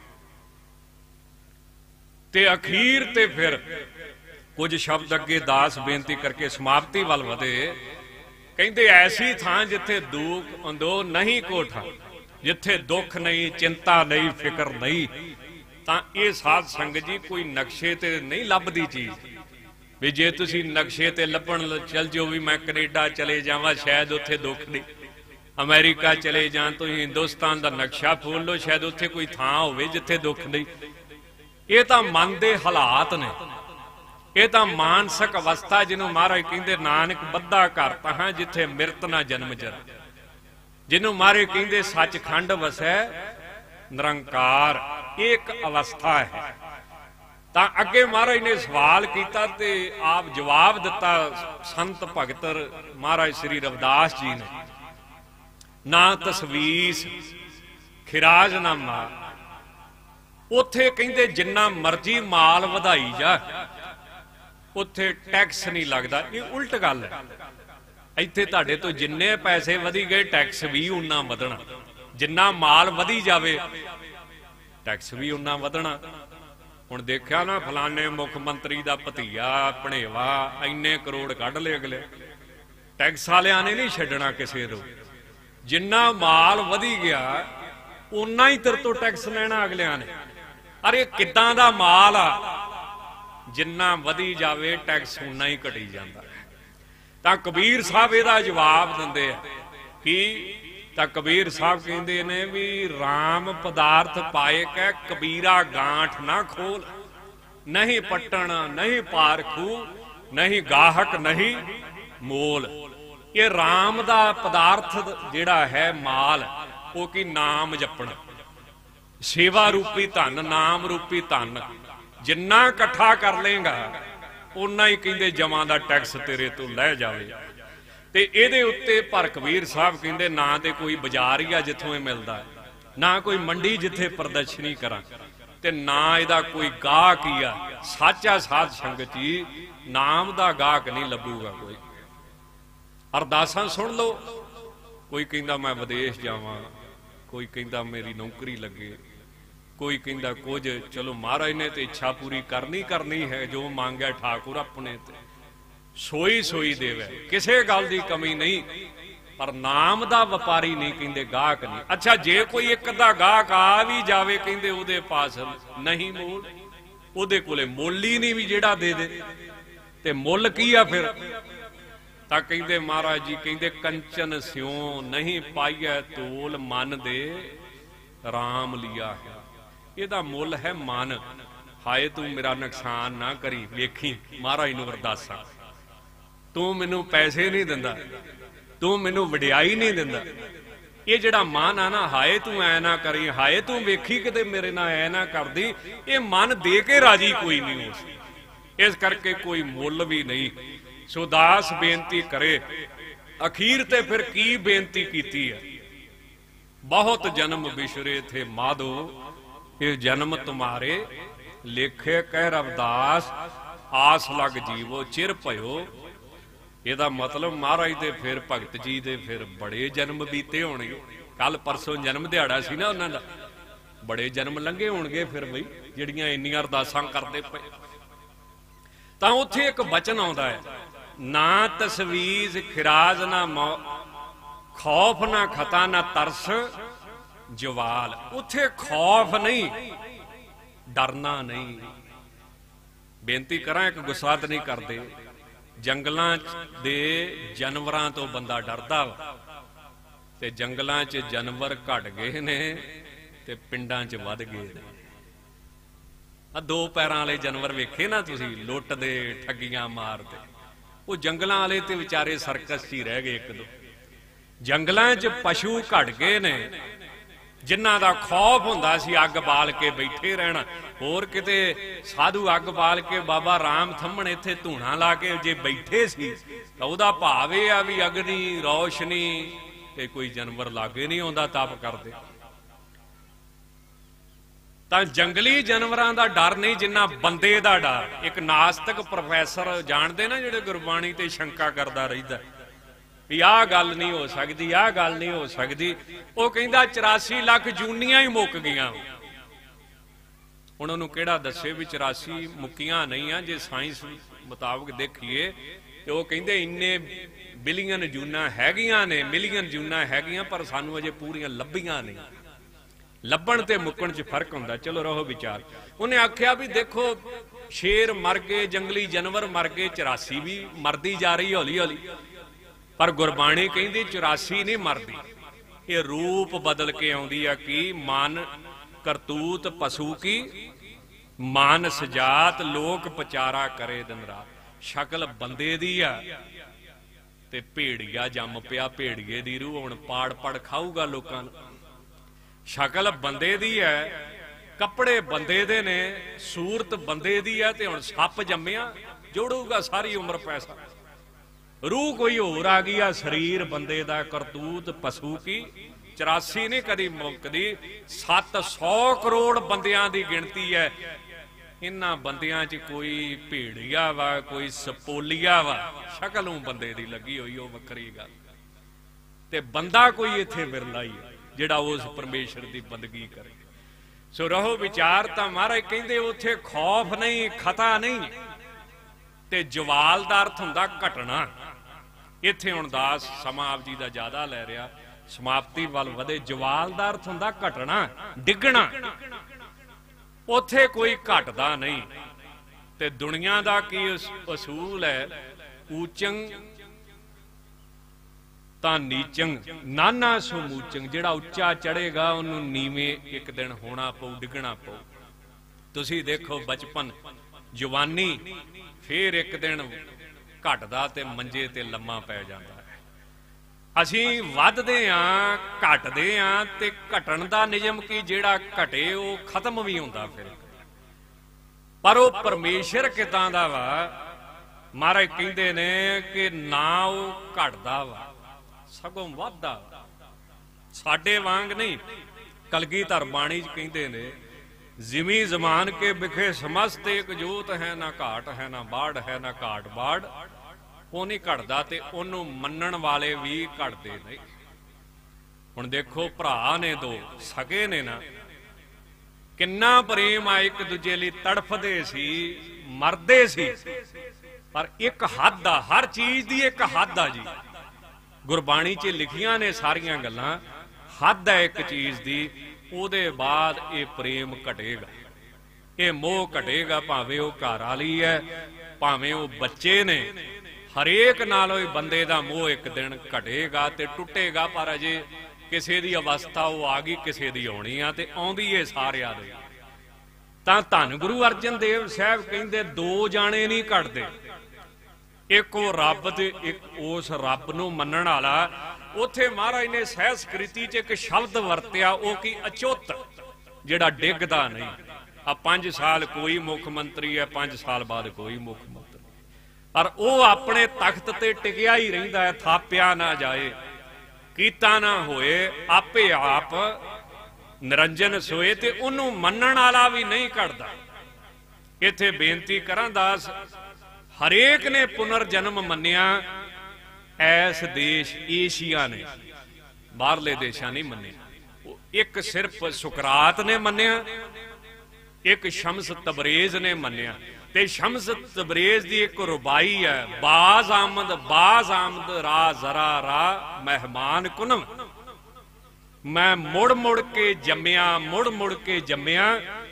Speaker 2: ਤੇ ਅਖੀਰ ਤੇ ਫਿਰ ਕੁਝ ਸ਼ਬਦ ਅੱਗੇ ਦਾਸ ਬੇਨਤੀ ਕਰਕੇ ਸਮਾਪਤੀ ਵੱਲ ਵਧੇ। ਕਹਿੰਦੇ, ਐਸੀ ਥਾਂ ਜਿੱਥੇ ਦੁੱਖ ਅੰਦੋ ਨਹੀਂ ਕੋਠਾ, ਜਿੱਥੇ ਦੁੱਖ ਨਹੀਂ, ਚਿੰਤਾ ਨਹੀਂ, ਫਿਕਰ ਨਹੀਂ। ਤਾਂ ਇਹ ਸਾਧ ਸੰਗਤ ਜੀ ਕੋਈ ਨਕਸ਼ੇ ਤੇ ਨਹੀਂ ਲੱਭਦੀ ਚੀਜ਼ ਵੀ ਜੇ ਤੁਸੀਂ ਨਕਸ਼ੇ ਤੇ ਲੱਭਣ ਚੱਲ ਜਾਓ ਵੀ ਮੈਂ ਕੈਨੇਡਾ ਚਲੇ ਜਾਵਾਂ ਸ਼ਾਇਦ ਉੱਥੇ ਦੁੱਖ ਨਹੀਂ, ਅਮਰੀਕਾ ਚਲੇ ਜਾਣ, ਤੁਸੀਂ ਹਿੰਦੁਸਤਾਨ ਦਾ ਨਕਸ਼ਾ ਫੋਲ ਲਓ ਸ਼ਾਇਦ ਉੱਥੇ ਕੋਈ ਥਾਂ ਹੋਵੇ ਜਿੱਥੇ ਦੁੱਖ ਨਹੀਂ। ਇਹ ਤਾਂ ਮਨ ਦੇ ਹਾਲਾਤ ਨੇ, ਇਹ ਤਾਂ ਮਾਨਸਿਕ ਅਵਸਥਾ ਜਿਹਨੂੰ ਮਹਾਰਾਜ ਕਹਿੰਦੇ ਨਾਨਕ ਬੱਧਾ ਘਰ ਤਹਾਂ ਜਿੱਥੇ ਮਿਰਤ ਨਾ ਜਨਮ ਜਰ, ਜਿਹਨੂੰ ਮਹਾਰਾਜ ਕਹਿੰਦੇ ਸੱਚਖੰਡ ਵਸੈ ਨਿਰੰਕਾਰ। ਇਹ ਇੱਕ ਅਵਸਥਾ ਹੈ। ਤਾਂ ਅੱਗੇ ਮਹਾਰਾਜ ਨੇ ਸਵਾਲ ਕੀਤਾ ਤੇ ਆਪ ਜਵਾਬ ਦਿੱਤਾ ਸੰਤ ਭਗਤ ਮਹਾਰਾਜ ਸ੍ਰੀ ਰਵਿਦਾਸ ਜੀ ਨੇ, ਨਾ ਤਸਵੀਸ ਖਿਰਾਜ ਨਾ ਮਾਲ। ਉੱਥੇ ਕਹਿੰਦੇ ਜਿੰਨਾ ਮਰਜ਼ੀ ਮਾਲ ਵਧਾਈ ਜਾ, ਉੱਥੇ ਟੈਕਸ ਨਹੀਂ ਲੱਗਦਾ। ਇਹ ਉਲਟ ਗੱਲ ਹੈ। ਇੱਥੇ ਤੁਹਾਡੇ ਤੋਂ ਜਿੰਨੇ ਪੈਸੇ ਵਧੀ ਗਏ ਟੈਕਸ ਵੀ ਉਨਾ ਵਧਣਾ। ਜਿੰਨਾ ਮਾਲ ਵਧੀ ਜਾਵੇ ਟੈਕਸ ਵੀ ਉਨਾ ਵਧਣਾ। ਹੁਣ ਦੇਖਿਆ ਨਾ ਫਲਾਣੇ ਮੁੱਖ ਮੰਤਰੀ ਦਾ ਭਤੀਆ ਭਣੇਵਾ ਇੰਨੇ ਕਰੋੜ ਕੱਢ ਲਏ ਅਗਲੇ। ਟੈਕਸ ਵਾਲਿਆਂ ਨੇ ਨਹੀਂ ਛੱਡਣਾ ਕਿਸੇ ਨੂੰ। ਜਿੰਨਾ ਮਾਲ ਵਧੀ ਗਿਆ ਉਨਾ ਹੀ ਤੇਰੇ ਤੋਂ ਟੈਕਸ ਲੈਣਾ ਅਗਲਿਆਂ ਨੇ। ਅਰੇ ਕਿੱਦਾਂ ਦਾ ਮਾਲ ਆ, ਜਿੰਨਾ ਵਧੀ ਜਾਵੇ ਟੈਕਸ ਉਨਾ ਹੀ ਘਟੀ ਜਾਂਦਾ। ਤਾਂ ਕਬੀਰ ਸਾਹਿਬ ਇਹਦਾ ਜਵਾਬ ਦਿੰਦੇ ਆ ਕਿ ਤਾਂ ਕਬੀਰ ਸਾਹਿਬ ਕਹਿੰਦੇ ਨੇ ਵੀ ਰਾਮ ਪਦਾਰਥ ਪਾਏ ਕਹਿ ਕਬੀਰਾ ਗਾਂਠ ਨਾ ਖੋਲ, ਨਹੀਂ ਪੱਟਣ ਨਹੀਂ ਪਾਰਖੂ, ਨਹੀਂ ਗਾਹਕ ਨਹੀਂ ਮੋਲ। ਇਹ ਰਾਮ ਦਾ ਪਦਾਰਥ ਜਿਹੜਾ ਹੈ ਮਾਲ, ਉਹ ਕੀ ਨਾਮ ਜਪਣਾ, ਸੇਵਾ ਰੂਪੀ ਧਨ, ਨਾਮ ਰੂਪੀ ਧਨ। ਜਿੰਨਾ ਇਕੱਠਾ ਕਰ ਲੇਗਾ ਉਨਾ ਹੀ ਕਹਿੰਦੇ ਜਮਾਂ ਦਾ ਟੈਕਸ ਤੇਰੇ ਤੋਂ ਲੈ ਜਾਵੇ। ਤੇ ਇਹਦੇ ਉੱਤੇ ਪਰ ਕਬੀਰ ਸਾਹਿਬ ਕਹਿੰਦੇ ਨਾ ਤੇ ਕੋਈ ਬਾਜ਼ਾਰ ਹੀ ਆ ਜਿੱਥੋਂ ਇਹ ਮਿਲਦਾ, ਨਾ ਕੋਈ ਮੰਡੀ ਜਿੱਥੇ ਪ੍ਰਦਰਸ਼ਨੀ ਕਰਾਂ, ਤੇ ਨਾ ਇਹਦਾ ਕੋਈ ਗਾਹਕ ਹੀ ਆ। ਸਾਚਾ ਸਾਧ ਸੰਗਤ ਜੀ ਨਾਮ ਦਾ ਗਾਹਕ ਨਹੀਂ ਲੱਭੂਗਾ ਕੋਈ। ਅਰਦਾਸਾਂ ਸੁਣ ਲਓ, ਕੋਈ ਕਹਿੰਦਾ ਮੈਂ ਵਿਦੇਸ਼ ਜਾਵਾਂ, ਕੋਈ ਕਹਿੰਦਾ ਮੇਰੀ ਨੌਕਰੀ ਲੱਗੇ, ਕੋਈ ਕਹਿੰਦਾ ਕੁਝ। ਚਲੋ ਮਹਾਰਾਜ ਨੇ ਤੇ ਇੱਛਾ ਪੂਰੀ ਕਰਨੀ ਹੈ, ਜੋ ਮੰਗਿਆ ਠਾਕੁਰ ਆਪਣੇ ਤੇ ਸੋਈ ਸੋਈ ਦੇਵੇ, ਕਿਸੇ ਗੱਲ ਦੀ ਕਮੀ ਨਹੀਂ। ਪਰ ਨਾਮ ਦਾ ਵਪਾਰੀ ਨਹੀਂ ਕਹਿੰਦੇ, ਗਾਹਕ ਨਹੀਂ। ਅੱਛਾ ਜੇ ਕੋਈ ਇੱਕ ਅੱਧਾ ਗਾਹਕ ਆ ਵੀ ਜਾਵੇ ਕਹਿੰਦੇ ਉਹਦੇ ਪਾਸ ਨਹੀਂ ਮੋਲ, ਉਹਦੇ ਕੋਲੇ ਮੁੱਲ ਹੀ ਨਹੀਂ ਵੀ ਜਿਹੜਾ ਦੇ ਦੇ। ਤੇ ਮੁੱਲ ਕੀ ਆ ਫਿਰ? ਤਾਂ ਕਹਿੰਦੇ ਮਹਾਰਾਜ ਜੀ ਕਹਿੰਦੇ ਕੰਚਨ ਸਿਉ ਨਹੀਂ ਪਾਈਐ ਤੋਲ ਮਨ ਦੇ ਰਾਮ ਲਿਆ ਹੈ। ਇਹਦਾ ਮੁੱਲ ਹੈ ਮਨ। ਹਾਏ ਤੂੰ ਮੇਰਾ ਨੁਕਸਾਨ ਨਾ ਕਰੀ, ਵੇਖੀ ਮਹਾਰਾਜ ਨੂੰ ਅਰਦਾਸਾਂ, ਤੂੰ ਮੈਨੂੰ ਪੈਸੇ ਨਹੀਂ ਦਿੰਦਾ, ਤੂੰ ਮੈਨੂੰ ਵਡਿਆਈ ਨਹੀਂ ਦਿੰਦਾ। ਇਹ ਜਿਹੜਾ ਮਨ ਆ ਨਾ, ਹਾਏ ਤੂੰ ਐ ਨਾ ਕਰੀ, ਹਾਏ ਤੂੰ ਵੇਖੀ ਕਿਤੇ ਮੇਰੇ ਨਾਲ ਐ ਨਾ ਕਰਦੀ, ਇਹ ਮਨ ਦੇ ਕੇ ਰਾਜੀ ਕੋਈ ਨਹੀਂ ਹੋ ਸਕਦਾ। ਇਸ ਕਰਕੇ ਕੋਈ ਮੁੱਲ ਵੀ ਨਹੀਂ। ਸੋ ਦਾਸ ਬੇਨਤੀ ਕਰੇ। ਅਖੀਰ ਤੇ ਫਿਰ ਕੀ ਬੇਨਤੀ ਕੀਤੀ ਹੈ? ਬਹੁਤ ਜਨਮ ਬਿਸ਼ਰੇ ਥੇ ਮਾਧੋ, ਇਹ ਜਨਮ ਤੁਮਾਰੇ ਲੇਖੇ ਕਹਿ ਰਵਿਦਾਸ, ਆਸ ਲਗ ਜੀਵੋ ਚਿਰ ਭਇਓ। ਇਹਦਾ ਮਤਲਬ ਮਹਾਰਾਜ ਦੇ ਫਿਰ ਭਗਤ ਜੀ ਦੇ ਫਿਰ ਬੜੇ ਜਨਮ ਬੀਤੇ ਹੋਣਗੇ। ਕੱਲ ਪਰਸੋਂ ਜਨਮ ਦਿਹਾੜਾ ਸੀ ਨਾ ਉਹਨਾਂ ਦਾ, ਬੜੇ ਜਨਮ ਲੰਘੇ ਹੋਣਗੇ ਫਿਰ ਬਈ, ਜਿਹੜੀਆਂ ਇੰਨੀਆਂ ਅਰਦਾਸਾਂ ਕਰਦੇ ਪਏ। ਤਾਂ ਉੱਥੇ ਇੱਕ ਬਚਨ ਆਉਂਦਾ ਹੈ, ਨਾ ਤਸਵੀਜ਼ ਖਿਰਾਜ ਨਾ ਖੌਫ ਨਾ ਖਤਾ ਨਾ ਤਰਸ ਜਵਾਲ। ਉੱਥੇ ਖੌਫ ਨਹੀਂ, ਡਰਨਾ ਨਹੀਂ। ਬੇਨਤੀ ਕਰਾਂ, ਇੱਕ ਗੁੱਸਾ ਤਾਂ ਨਹੀਂ ਕਰਦੇ, जंगलां दे जानवरां तो बंदा डरदा वा ते जंगलां च जानवर घट गए ने ते पिंडां च वध गए ने। दो पैरां वाले जानवर वेखे ना तुसीं, लुटदे ठगियां मारदे, वो जंगलां वाले ते विचारे सर्कस च ही रह गए। एक दो जंगलां च पशु घट गए ने जिन्हां दा खौफ हुंदा सी अग बाल के बैठे रहना। होर किते साधु अग बाल के बाबा राम थम्मण इत्थे धूणा ला के जे बैठे सी तां उहदा भाव इह आ भी अग्नि रोशनी ते कोई जानवर लागे नहीं आउंदा तप करदे। तां जंगली जानवरां दा डर नहीं जिन्ना बंदे दा डर। एक नास्तिक प्रोफैसर जानदे ना जिहड़े गुरबाणी ते शंका करदा रहिंदा भी आह गल नहीं हो सकती, आह गल नहीं हो सकती। वो कहंदा 84 लाख जूनियां ही मुक गईयां। हुण उहनूं किहड़ा दस्से भी 84 मुक्कियां नहीं आ। जे साइंस मुताबक देखीए तो वो कहंदे इन्ने बिलियन जूनां हैगियां ने, मिलियन जूनां हैगियां, पर सानूं अजे पूरीआं लभीआं नहीं। लभण ते मुक्कण च फर्क हुंदा। चलो रहो विचार। उन्हें आख्या भी देखो शेर मर गए, जंगली जानवर मर गए, 84 भी मरदी जा रही हौली हौली। पर गुरबाणी कहती 84 नहीं मरदी, ये रूप बदल के आउंदी है कि मन करतूत पशु की, मानस जात लोक पचारा करे दिन रात। शक्ल बंदे दी आ ते भेड़िया जम पिया, भेड़िए दी रूह हुण पाड़ पड़ खाऊगा लोकां नूं। शक्ल बंदे दी है, कपड़े बंदे दे ने, सूरत बंदे दी है ते हुण सप जम्मिया जोड़ूगा सारी उम्र पैसा। रूह कोई होर आ गई, शरीर बंदे दा, करतूत पशु की। 84 नहीं कदी मुकदी। 700 करोड़ बंदियां दी गिनती है। इन्हां बंदियां च कोई भेड़िया वा, कोई सपोलिया वा, शक्लों बंदे दी लगी हुई, वो वक्री गल। ते बंदा कोई इत्थे विरला ही है जिहड़ा उस परमेश्वर दी बंदगी करे। सो रहो विचार। तां महाराज कहंदे उत्थे खौफ नहीं, खता नहीं, ते जवाल दा अर्थ हुंदा घटना। इत्थे हुण दास समा आप जी दा ज्यादा लै रिहा, समाप्ति वल वधे। जवाल दा अर्थ हुंदा घटना, डिगना। उत्थे कोई घटदा नहीं। ते दुनिया दा की असूल है, ऊचंग तां नीचंग नाना समूचंग। जिहड़ा उच्चा चढ़ेगा उन्होंने नीवें एक दिन होना पऊ, डिगना पऊ। तुसीं देखो बचपन जवानी, फिर एक दिन घटदा ते मंजे ते लम्मा पै जांदा है। असीं वधदे आं, घटदे आं, ते घटण दा नियम की जिहड़ा घटे वो खत्म भी हुंदा फिर। पर वो परमेश्वर कितां दा वा। महाराज कहंदे ने कि ना वो घटदा वा सगों वधदा। साडे वांग नहीं। कलगीधर बाणी च कहंदे ने जिमी जमान के बिखे समस्त एक जोत है, ना घाट है ना बाढ़ है, ना घाट बाढ़। वो नहीं घटदा ते ओनू मन्नण वाले भी घटदे नहीं। हुण देखो भरा ने दो सगे ने ना, किन्ना प्रेम आ, एक दूजे लई तड़फदे सी, मरदे सी। पर एक हद आ, हर चीज दी एक हद आ जी। गुरबाणी च लिखियां ने सारियां गल्लां। हद है एक चीज दी, ਉਹਦੇ ਬਾਅਦ ਇਹ ਪ੍ਰੇਮ ਘਟੇਗਾ, ਇਹ ਮੋਹ ਘਟੇਗਾ। ਭਾਵੇਂ ਉਹ ਘਰ ਵਾਲੀ ਹੈ, ਭਾਵੇਂ ਉਹ ਬੱਚੇ ਨੇ, ਹਰੇਕ ਨਾਲ ਉਹ ਬੰਦੇ ਦਾ ਮੋਹ ਇੱਕ ਦਿਨ ਘਟੇਗਾ ਤੇ ਟੁੱਟੇਗਾ। ਪਰ ਅਜੇ ਕਿਸੇ ਦੀ ਅਵਸਥਾ ਉਹ ਆ ਗਈ, ਕਿਸੇ ਦੀ ਆਉਣੀ ਆ ਤੇ ਆਉਂਦੀ ਏ ਸਾਰਿਆਂ ਦੇ। ਤਾਂ ਧੰਨ ਗੁਰੂ ਅਰਜਨ ਦੇਵ ਸਾਹਿਬ ਕਹਿੰਦੇ ਦੋ ਜਾਣੇ ਨਹੀਂ ਘਟਦੇ, ਇੱਕ ਉਹ ਰੱਬ ਤੇ ਇੱਕ ਉਸ ਰੱਬ ਨੂੰ ਮੰਨਣ ਵਾਲਾ। ਉੱਥੇ ਮਹਾਰਾਜ ਨੇ ਸਹਿਸਕ੍ਰਿਤੀ ਚ ਇੱਕ ਸ਼ਬਦ ਵਰਤਿਆ, ਉਹ ਕੀ ਅਚੁੱਤ, ਜਿਹੜਾ ਡਿੱਗਦਾ ਨਹੀਂ। ਆ 5 ਸਾਲ ਕੋਈ ਮੁੱਖ ਮੰਤਰੀ ਹੈ, 5 ਸਾਲ ਬਾਅਦ ਕੋਈ ਮੁੱਖ ਮੰਤਰੀ, ਪਰ ਉਹ ਆਪਣੇ ਤਖਤ ਤੇ ਟਿਕਿਆ ਹੀ ਰਹਿੰਦਾ ਹੈ, ਥਾਪਿਆ ਨਾ ਜਾਏ, ਕੀਤਾ ਨਾ ਹੋਏ, ਆਪੇ ਆਪ ਨਿਰੰਜਨ ਸੋਏ। ਤੇ ਉਹਨੂੰ ਮੰਨਣ ਵਾਲਾ ਵੀ ਨਹੀਂ ਘਟਦਾ। ਇੱਥੇ ਬੇਨਤੀ ਕਰਾਂ ਦਾਸ, ਹਰੇਕ ਨੇ ਪੁਨਰ ਜਨਮ ਮੰਨਿਆ। ਐਸ ਦੇਸ਼ ਏਸ਼ੀਆ ਨੇ, ਬਾਹਰਲੇ ਦੇਸ਼ਾਂ ਨਹੀਂ ਮੰਨਿਆ। ਇੱਕ ਸਿਰਫ ਸੁਕਰਾਤ ਨੇ ਮੰਨਿਆ, ਇੱਕ ਸ਼ਮਸ ਤਬਰੇਜ਼ ਨੇ ਮੰਨਿਆ। ਤੇ ਸ਼ਮਸ ਤਬਰੇਜ਼ ਦੀ ਇੱਕ ਰੁਬਾਈ ਹੈ, ਬਾਜ਼ ਆਮਦ ਰਾ ਜ਼ਰਾ ਰਾ ਮਹਿਮਾਨ ਕੁਨਮ। ਮੈਂ ਮੁੜ ਮੁੜ ਕੇ ਜੰਮਿਆ, ਮੁੜ ਮੁੜ ਕੇ ਜੰਮਿਆ।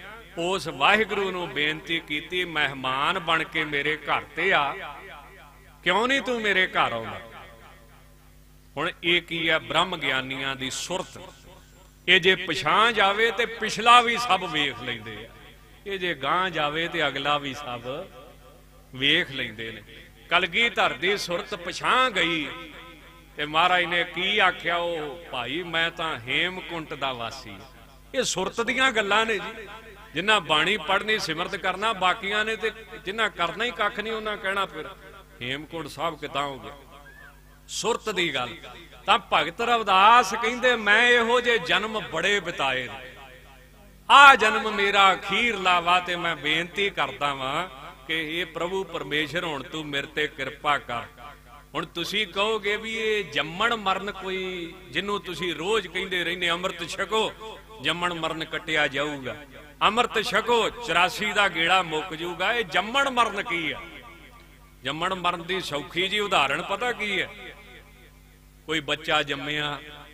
Speaker 2: ਉਸ ਵਾਹਿਗੁਰੂ ਨੂੰ ਬੇਨਤੀ ਕੀਤੀ, ਮਹਿਮਾਨ ਬਣ ਕੇ ਮੇਰੇ ਘਰ ਤੇ ਆ। क्यों नहीं तू मेरे घर आउंदा? हुण ये की है ब्रह्म ज्ञानियां दी सुरत। ये जे पछां जावे ते पिछला भी सब वेख लैंदे आ, ये जे गां जावे ते अगला भी सब वेख लैंदे ने। कलगीधर दी सुरत पछां गई ते महाराज ने की आख्या, ओ भाई मैं तां हेमकुंट दा वासी। ये सुरत दियां गल्लां ने जी, जिन्हां बाणी पढ़नी सिमरत करना, बाकियां ने ते जिन्हां करना ही कख नहीं उन्हां कहना फिर हेमकुंट साहब कितां हो गया। सुरत दी गल तां भगत रविदास कहिंदे मैं इहो जे जन्म बड़े बिताए ने, आ जन्म मेरा अखीरला वा ते मैं बेनती करदा वां कि ये प्रभु परमेश्वर हुण तू मेरे ते किरपा कर। हुण तुसीं कहोगे भी ये जम्मण मरण कोई जिन्हों तुसीं रोज कहिंदे रहिंदे अमृत छको जम्मण मरण कटिया जाऊगा, अमृत छको 84 दा गेड़ा मुक जूगा। ये जम्मण मरण की है? जम्मण मरण दी सौखी जी उदाहरण पता की है? कोई बच्चा जम्मिया,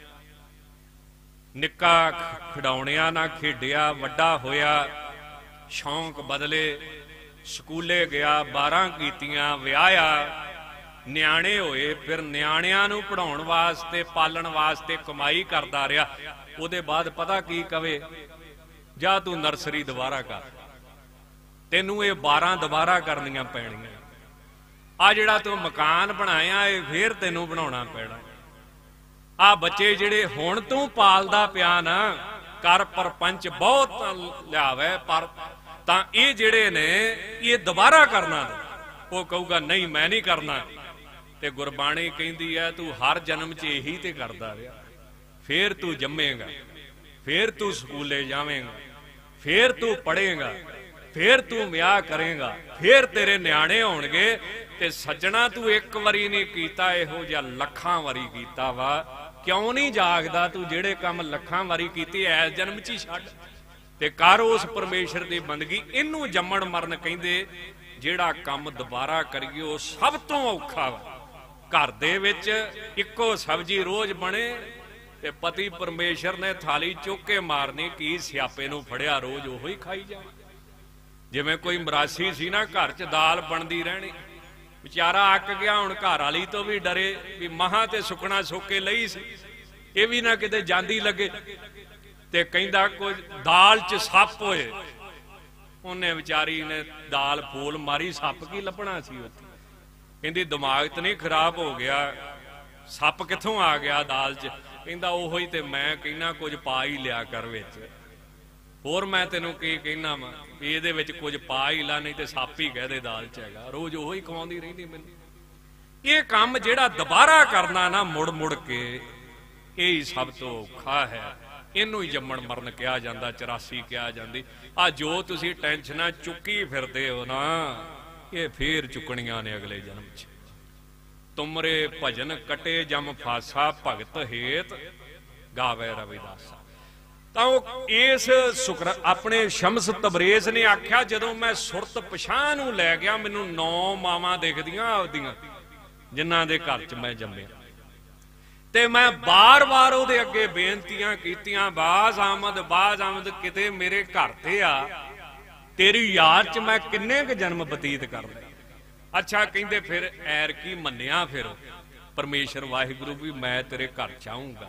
Speaker 2: निक्का खिडौणिया ना खेडिया, वड्डा होया, शौक बदले, स्कूले गया, 12 कीतियां, विआहया, न्याणे होए, फिर न्याणियां नूं पढ़ाउण वास्ते पालण वास्ते कमाई करदा रहा। उहदे बाद पता की कवे, जा तू नर्सरी दोबारा कर, तेनू ये 12 दोबारा करनियां पैणियां। आ जिहड़ा तू मकान बनाया ये फिर तेनू बनाउणा पैणा। आ बच्चे जिहड़े हुण तू पालदा पिया ना, कर परपंच बहुत लियावे, पर तां ये जिहड़े ने ये दोबारा करना, वो कहूगा नहीं मैं नहीं करना। ते गुरबाणी कहती है तू हर जन्म च यही ते करदा रहा, फिर तू जम्मेगा, फिर तू स्कूले जावेगा, फिर तू पढ़ेगा, फिर तू विआह करेगा, फिर तेरे न्याणे होणगे। ते सज्जणा तू एक वारी नहीं कीता, इहो जिहा लखां वारी कीता वा। क्यों नहीं जागदा तू? जेड़े काम लखां वारी कीती ऐ जन्म च ही छड्ड ते कर उस परमेश्वर दी बंदगी। इनू जम्मण मरण कहंदे। जेड़ा काम दोबारा करिए वो सब तो औखा वा। घर दे विच इक्को सब्जी रोज बने ते पति परमेश्वर ने थाली चुक के मारनी, की सियापे नूं फड़िया रोज ओहो ही खाई जा। जिवें कोई मरासी सी ना, घर च दाल बनदी रहनी, बेचारा अक गया, हुण घर वाली तो भी डरे भी महा ते सुकना सुक के लई सी, ये भी ना किते जांदी लगे, ते कहिंदा कोई दाल च सप होए। उन्हें बेचारी ने दाल फूल मारी, सप की लभना सी उत्थे। कहंदी दिमाग तो नहीं खराब हो गया, सप कित्थों आ गया दाल च? कहंदा ओहो ही ते मैं कहना कुछ पा ही लिया कर विच, होर मैं तेनों की कहना वा भी इहदे विच कुछ पा ही ला, नहीं ते सप ही कह दे दाल च हैगा। रोज ओहो ही खवाउंदी रहिंदी मैनूं। ये काम जिहड़ा दोबारा करना ना मुड़ मुड़ के, यही सब तो औखा है। इनू ही जम्मण मरण कहा जाता, 84 कहा जाती। आ जो तुसी टेंशनां चुकी फिरदे हो ना, ये फिर चुकनियां ने अगले जन्म च। तुमरे भजन कटे जम फासा, भगत हेत गावे रविदासा। तो इस सुकर अपने शमस तबरेज ने आख्या, जदों मैं सुरत पछां नूं लै गया, मैनू 9 मावां दिखदियां आपदियां जिन्हां दे घर च मैं जम्मिया, ते मैं बार बार उहदे अगे बेनतियां कीतियां, बाज आमद किते मेरे घर ते आ, तेरी याद च मैं किन्ने क जन्म बतीत कर लिया। अच्छा कहंदे फिर ऐर की मन्निया, फिर परमेश्वर वाहिगुरु भी मैं तेरे घर चाहूंगा,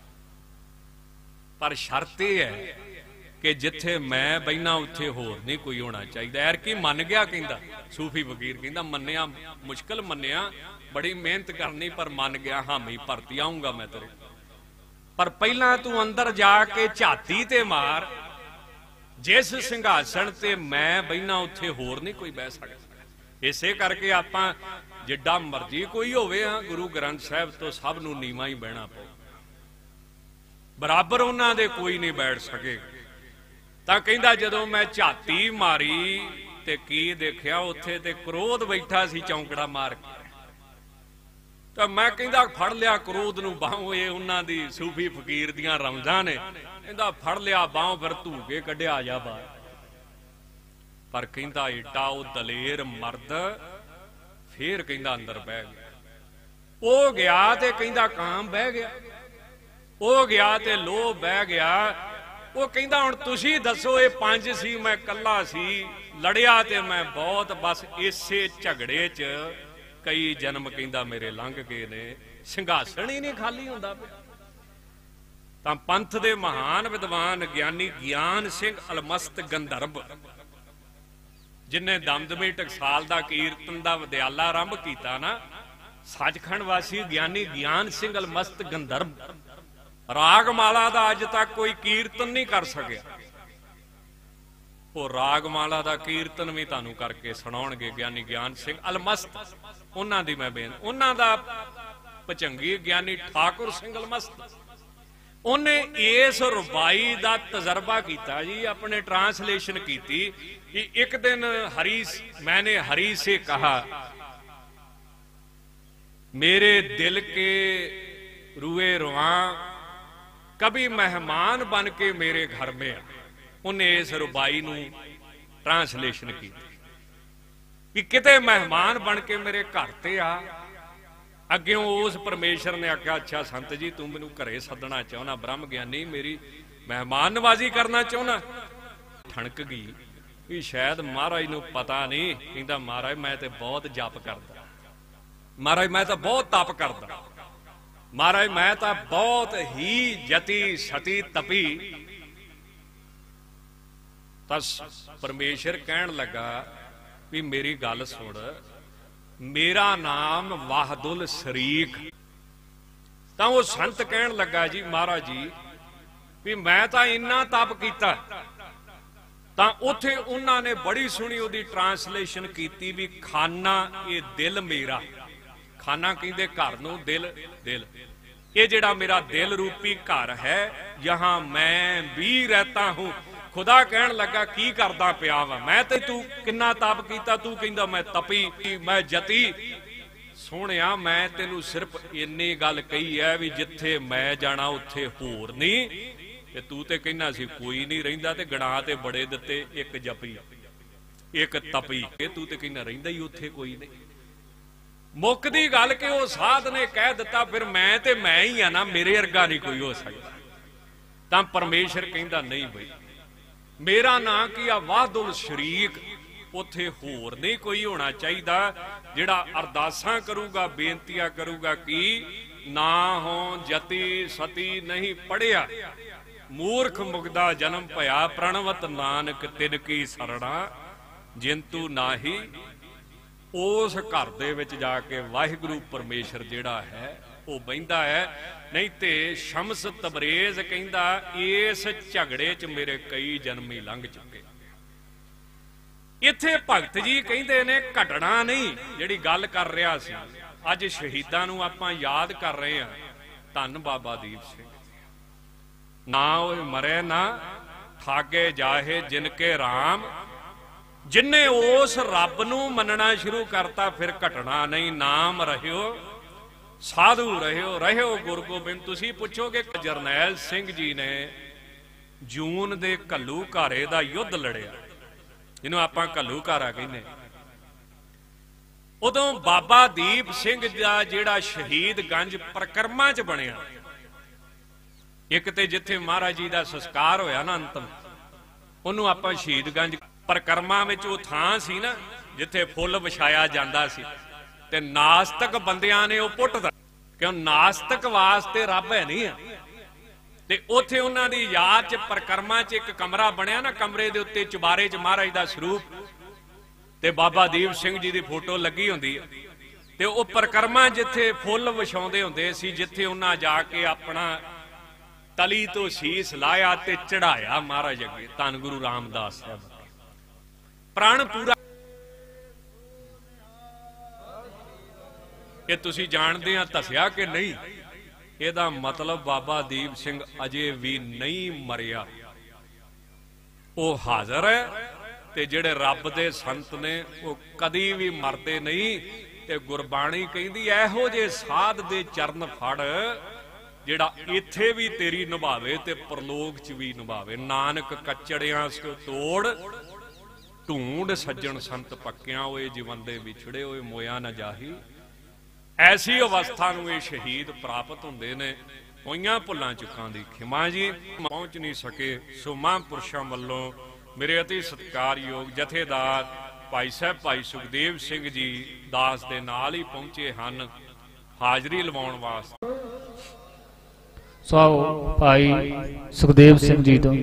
Speaker 2: पर शर्त यह है कि जिथे मैं बहना उत्थे होर नहीं कोई होना चाहिए। ऐर की मन गया, कहंदा सूफी फकीर कहंदा मन्निया मुश्किल मन्निया, बड़ी मेहनत करनी, पर मन गया हामी भरती आऊंगा मैं तेरे, पर पहला तू अंदर जाके झाती ते मार, जिस सिंघासन ते मैं बहना उत्थे होर नहीं कोई बह सकता। इसे करके आपां जिड्डा मर्जी कोई होवे, गुरु ग्रंथ साहिब तो सब नूं नीवां ही बहना पऊ, बराबर उन्हां दे कोई नहीं बैठ सकेगा। तां कहंदा जदों मैं झाती मारी ते की देखिया, उत्थे ते क्रोध बैठा सी चौंकड़ा मार के। तो मैं कहंदा फड़ लिया क्रोध नूं बाहों, ये उन्हां दी सूफी फकीर दियां रमजां ने। कहंदा फड़ लिया बाहों, फिर धूके कढिया आ जा बाहर। पर कहंदा एडा वो दलेर मर्द, फिर कहंदा अंदर बह गया। ओ गया ते कहंदा काम बह गया, ओ गया ते लोह बह गया। वो कहंदा हुण तुसी दसो, ये 5 सी मैं कल्ला सी, लड़िया ते मैं बहुत, बस इसे झगड़े च कई जन्म कहंदा मेरे लंघ गए ने, ਸਿੰਘਾਸਣ ही नहीं खाली हुंदा पिया। तां पंथ दे महान विद्वान ज्ञानी ज्ञान सिंह अलमस्त गंधर्व, जिन्हें दमदमी टकसाल दा कीर्तन दा विद्याला आरंभ कीता ना, सचखंड वासी ज्ञानी ज्ञान सिंह अलमस्त गंधर्व रागमाला दा अज तक कोई कीर्तन नहीं कर सकिया। वो रागमाला दा कीर्तन भी तुहानू करके सुणाउणगे ज्ञानी ज्ञान सिंह अलमस्त। उन्हां दी मैं बेन उन्हां दा भचंगी ज्ञानी ठाकुर सिंह अलमस्त, उन्हें इस रुबाई का तजर्बा किया जी, अपने ट्रांसलेशन की कि एक दिन मैंने हरि से कहा, मेरे दिल के रुए रुआ कभी मेहमान बन के मेरे घर में आ। उन्हें इस रुबाई नू ट्रांसलेशन की कि किते मेहमान बन के मेरे घर ते आ। अग्यों उस परमेश्वर ने आख्या, अच्छा संत जी तू मैनू घरे सदना चाहना, ब्रह्म ज्ञानी मेरी मेहमान नवाजी करना चाहना। ठणक गई भी शायद महाराज नू पता नहीं। कहंदा महाराज मैं तो बहुत जप करदा, महाराज मैं तो बहुत तप करदा, महाराज मैं तो बहुत ही जति सती तपी। तस परमेश्वर कहन लगा भी मेरी गल सुन, मेरा नाम वाहदुल शरीक। तां वो संत कहन लगा जी महाराज जी भी मैं तो इन्ना तप कीता। तां उत्थे उन्होंने बड़ी सोहनी उहदी ट्रांसलेशन कीती भी खाना ये दिल मेरा, खाना कहंदे घर नूं, दिल दिल ये जिहड़ा मेरा दिल रूपी घर है, यहां मैं भी रहता हूं। खुदा कहन लगा की करदा पिया वा, मैं ते तू किन्ना तप कीता, तू कहंदा मैं तपी मैं जती। सोहणिया मैं तेनू सिर्फ इन्नी गल कही है भी जिथे मैं जाना उत्थे होर नहीं, ते तू ते कहना सी कोई नहीं रहिंदा, ते गणा ते बड़े दिते, एक जपी एक तपी, तू ते कहना रहिंदा ही उत्थे कोई नहीं। मुकदी गल कि वो साध ने कह दिता फिर मैं ते मैं ही आ ना, मेरे अर्गा नहीं कोई हो सकता। तां परमेश्वर कहंदा नहीं बई मेरा नां की आ वाहदुल शरीक, उथे होर नहीं कोई होना चाहिए जिहड़ा अरदासां करूगा, बेनतियां करूगा कि ना हो जति सती नहीं पढ़िया, मूर्ख मुगदा जन्म भया, प्रणवत नानक तिन की सरना जिंतु नाही। उस घर दे विच जाके वाहिगुरू परमेश्वर जिहड़ा है वो बहिंदा है। नहीं ते शमस तबरेज कहंदा इस झगड़े च मेरे कई जन्म ही लंघ चुके। इत्थे भगत जी कहंदे ने घटना नहीं जिहड़ी गल कर रहा सी, अज शहीदां नूं आपां याद कर रहे हां। धन बाबा दीप सिंह, ना ओह मरे ना ठागे जाहे जिनके राम, जिन्ने उस रब नूं मनना शुरू करता फिर घटना नहीं। नाम रहियो साधु रहियो गुरु गोबिंद। तुसी पुछोगे जरनैल सिंह जी ने जून दे घल्लूघारे दा युद्ध लड़िया, जिन्हों आपां घल्लूघारा कहने, उदों बाबा दीप सिंह दा जिहड़ा शहीद गंज परिक्रमा च बनिया, एक ते जिथे महाराज जी दा संस्कार होया ना अंतम, उन्होंने आपां शहीद गंज परिक्रमा विच वो थां सी ना जिथे फुੱਲ विछाया जांदा सी, ते नास्तिक बंदियां ने वो पुੱਟਦਾ क्यों नास्तिक वास्ते रब है नहीं है। ते उथे उन्हां दी याद च परिक्रमा च एक कमरा बनिया ना, कमरे दे उत्ते चुबारे च महाराज दा स्वरूप ते बाबा दीप सिंह जी दी फोटो लगी हुंदी है। ते वो परिक्रमा जिथे फुੱਲ विछाउंदे हुंदे सी, जिथे उन्हां जाके अपना तली तो शीस लाया ते चढ़ाया महाराज अगे धन गुरु रामदास साहब, प्राण पूरा। ये तुसी जानते हैं दसिया कि नहीं, ਇਹਦਾ मतलब बाबा दीप सिंह अजे भी नहीं मरिया, वो हाजिर है। ते जिहड़े रब दे संत ने वो कदी भी मरदे नहीं। ते गुरबाणी कहंदी इहो जे साध दे चरण फड़, जिहड़ा इत्थे भी तेरी निभावे ते परलोक च भी निभावे। नानक कचड़ियां सो तोड़ ढूंढ सज्जन संत पक्कियां, ओए जीवंदे विछड़े ओए मोया न जाही। ऐसी अवस्था नूं ये शहीद प्राप्त हुंदे ने। होईयां भुल्लां चुकां दी खिमा जी पहुंच नहीं सके। सो महापुरुषां वल्लों मेरे अति सत्कारयोग जथेदार ਭਾਈ ਸਾਹਿਬ ਭਾਈ ਸੁਖਦੇਵ ਸਿੰਘ ਜੀ ਦਾਸ ਦੇ ਨਾਲ ਹੀ ਪਹੁੰਚੇ ਹਨ ਹਾਜ਼ਰੀ ਲਵਾਉਣ ਵਾਸਤੇ।
Speaker 1: ਸੋ ਭਾਈ ਸੁਖਦੇਵ ਸਿੰਘ ਜੀ ਤੋਂ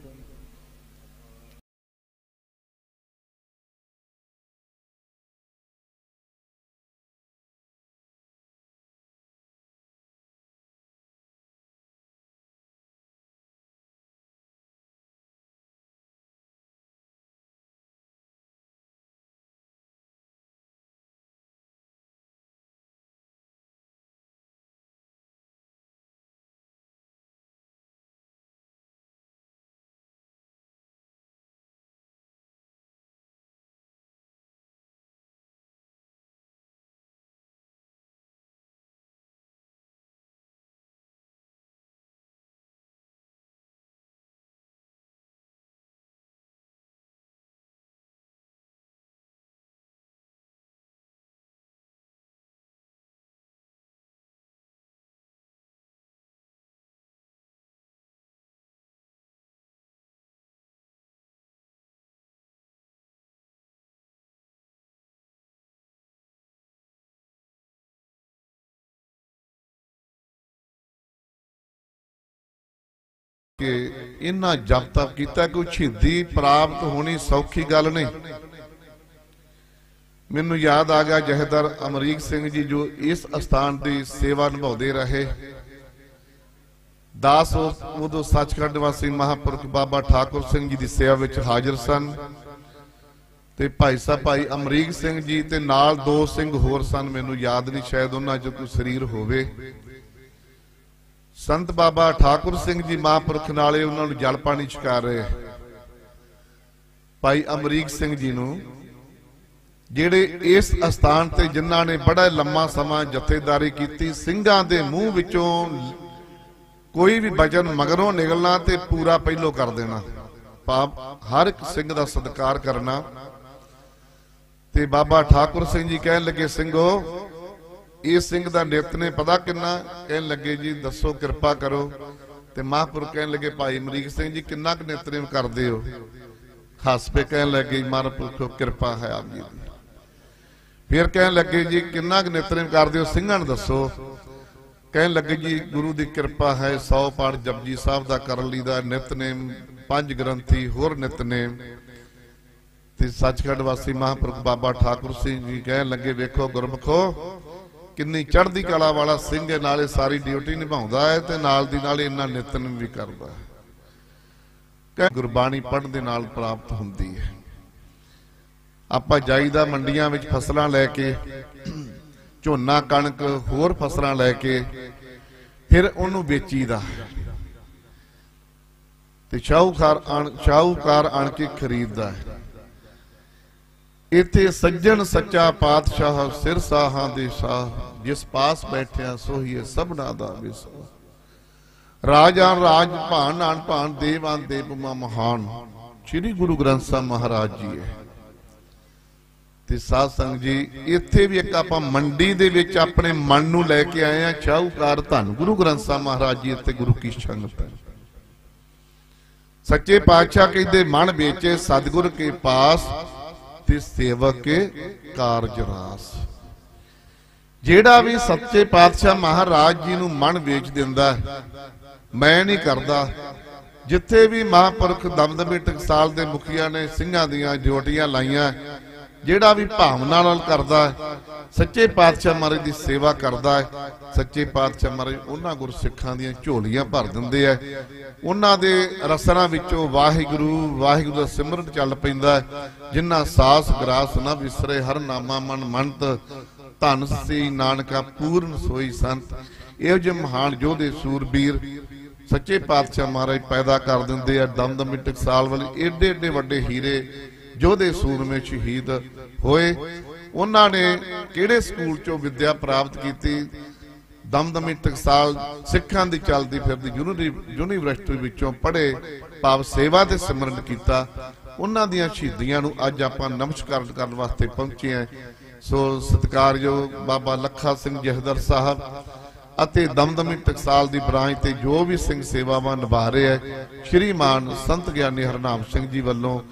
Speaker 3: कि इन्ना जप तप किया कोई शहीदी प्राप्त होनी सौखी गल नहीं। मैनू याद आ गया जहेदार अमरीक सिंह जी जो इस स्थान की सेवा निभाते रहे। दास उदों सचखंड वासी महापुरख बाबा ठाकुर सिंह जी की सेवा में हाजिर सन ते भाई साहब भाई अमरीक सिंह जी ते नाल दो सिंह होर सन, मैनू याद नहीं शायद उन्हां चों कोई शरीर होवे। संत बाबा ठाकुर सिंह जी महापुरख नाले उन्होंने जल पानी छका रहे। भाई अमरीक सिंह जी नूं जिहड़े इस स्थान ते जिन्हां ने बड़ा लंबा समा जथेदारी की, सिंघां दे मूंह विचों कोई भी वचन मगरों निकलना ते पूरा पहलों कर देना, पाप हर एक सिंह दा सत्कार करना। ते बाबा ठाकुर सिंह जी कहन लगे, सिंघो इस सिंह दा नितने पता किन्ना? कहन लगे जी दसो कृपा करो। ते महापुरख कहन लगे भाई अमरीक सिंह जी किन्ना क नितनेम करदे हो? हस पे कहन लगे महापुरखो कृपा है आप जी दी। फिर कहन लगे जी किन्ना क नितनेम करदे हो सिंघां नूं दसो। कहन लगे जी गुरु दी कृपा है 100 पाठ जपजी साहब दा कर लईदा, नितनेम 5 ग्रंथी होर नितनेम। ते सचखंड वासी महापुरख बाबा ठाकुर सिंह जी कहन लगे वेखो गुरमुखो किन्नी चढ़दी कला वाला सिंह है, नाले सारी ड्यूटी निभाउंदा है ते नाल दी नाल इन्ना नितनेम भी करदा है। गुरबाणी पढ़न दे नाल प्राप्त हुंदी है। आपां जाईदा मंडियां विच फसलां लैके, झोना कणक होर फसलां लैके फिर उहनूं वेचीदा ते शाहूकार आण के खरीददा है। इत्थे सज्जन सच्चा पातशाह सिर साहां दे शाह, जिस पास बैठिया सोहीए सबना दा विसाह। राजान राज भान आन भान देव आन देव महान, श्री गुरु ग्रंथ साहिब महाराज जी है। ते साध संग जी इत्थे भी एक आपां मंडी दे विच अपने मन नूं लैके आए हैं। शाहूकार धन गुरु ग्रंथ साहिब महाराज जी ते गुरु की संगत है। सच्चे पातशाह कहते मन बेचे सतगुर के पास ते सेवक के कारज रास। जेड़ा भी सच्चे पातशाह महाराज जी नूं मन बेच दिंदा मैं नहीं करदा। जिथे भी महापुरख दमदमी टकसाल दे मुखिया ने सिंघां दियां ड्यूटियां लाइयां, जेड़ा भी भावना नाल करदा सच्चे पातशाह महाराज की सेवा करदा है, सच्चे पातशाह महाराज उन्हां गुरसिखां दियां झोलियां भर दिंदे है। उन्हां दे रसना विचों वाहिगुरू वाहिगुरू दा सिमरन चल पैंदा है। जिन्ना सास ग्रास ना विसरे हर नामा मन मनत, धन सी नानका पूर्ण सोई संत। इहो जिहे महान योधे सूरबीर सच्चे पातशाह महाराज पैदा कर दिंदे है। दमदमी टकसाल वाले एडे एडे वड्डे हीरे योधे सूरमे शहीद होए। उन्हां ने किहड़े स्कूल चों विद्या प्राप्त की? दमदमी टकसाल सिखां दी चलदी फिरदी यूनीवर्सिटी विचों पढ़े, भाव सेवा ते सिमरन कीता। उन्हां दियां शहीदियां नूं अज आपां नमस्कार करन वास्ते पहुंचे हैं। सो सत्कारयोग बाबा लखा सिंह जहदर साहब अते दमदमी टकसाल दी ब्रांच ते जो भी सिंह सेवावां निभा रहे हैं, श्रीमान संत ज्ञानी हरनाम सिंह जी वल्लों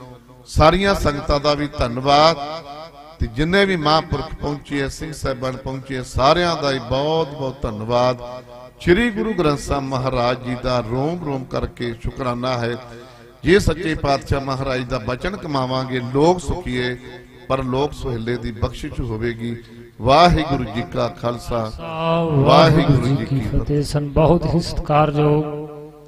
Speaker 3: ਸਾਰੀਆਂ ਸੰਗਤਾਂ ਦਾ ਵੀ ਧੰਨਵਾਦ ਤੇ ਜਿੰਨੇ ਵੀ ਮਹਾਂਪੁਰਖ ਪਹੁੰਚੇ, ਸਿੰਘ ਸਾਹਿਬਾਨ ਪਹੁੰਚੇ, ਸਾਰਿਆਂ ਦਾ ਹੀ ਬਹੁਤ ਬਹੁਤ ਧੰਨਵਾਦ। ਸ੍ਰੀ ਗੁਰੂ ਗ੍ਰੰਥ ਸਾਹਿਬ ਮਹਾਰਾਜ ਜੀ ਦਾ ਰੋਮ ਰੋਮ ਕਰਕੇ ਸ਼ੁਕਰਾਨਾ ਹੈ। ਜੇ ਸੱਚੇ ਪਾਤਸ਼ਾਹ ਮਹਾਰਾਜ ਦਾ ਬਚਨ ਕਮਾਵਾਂਗੇ, ਲੋਕ ਸੁਖੀਏ ਪਰ ਲੋਕ ਸੁਹੇਲੇ ਦੀ ਬਖਸ਼ਿਸ਼ ਹੋਵੇਗੀ। ਵਾਹਿਗੁਰੂ ਜੀ ਕਾ ਖਾਲਸਾ, ਵਾਹਿਗੁਰੂ ਜੀ ਕੀ ਫਤਿਹ।
Speaker 1: ਸਨ ਬਹੁਤ ਹੀ ਸਤਿਕਾਰਯੋਗ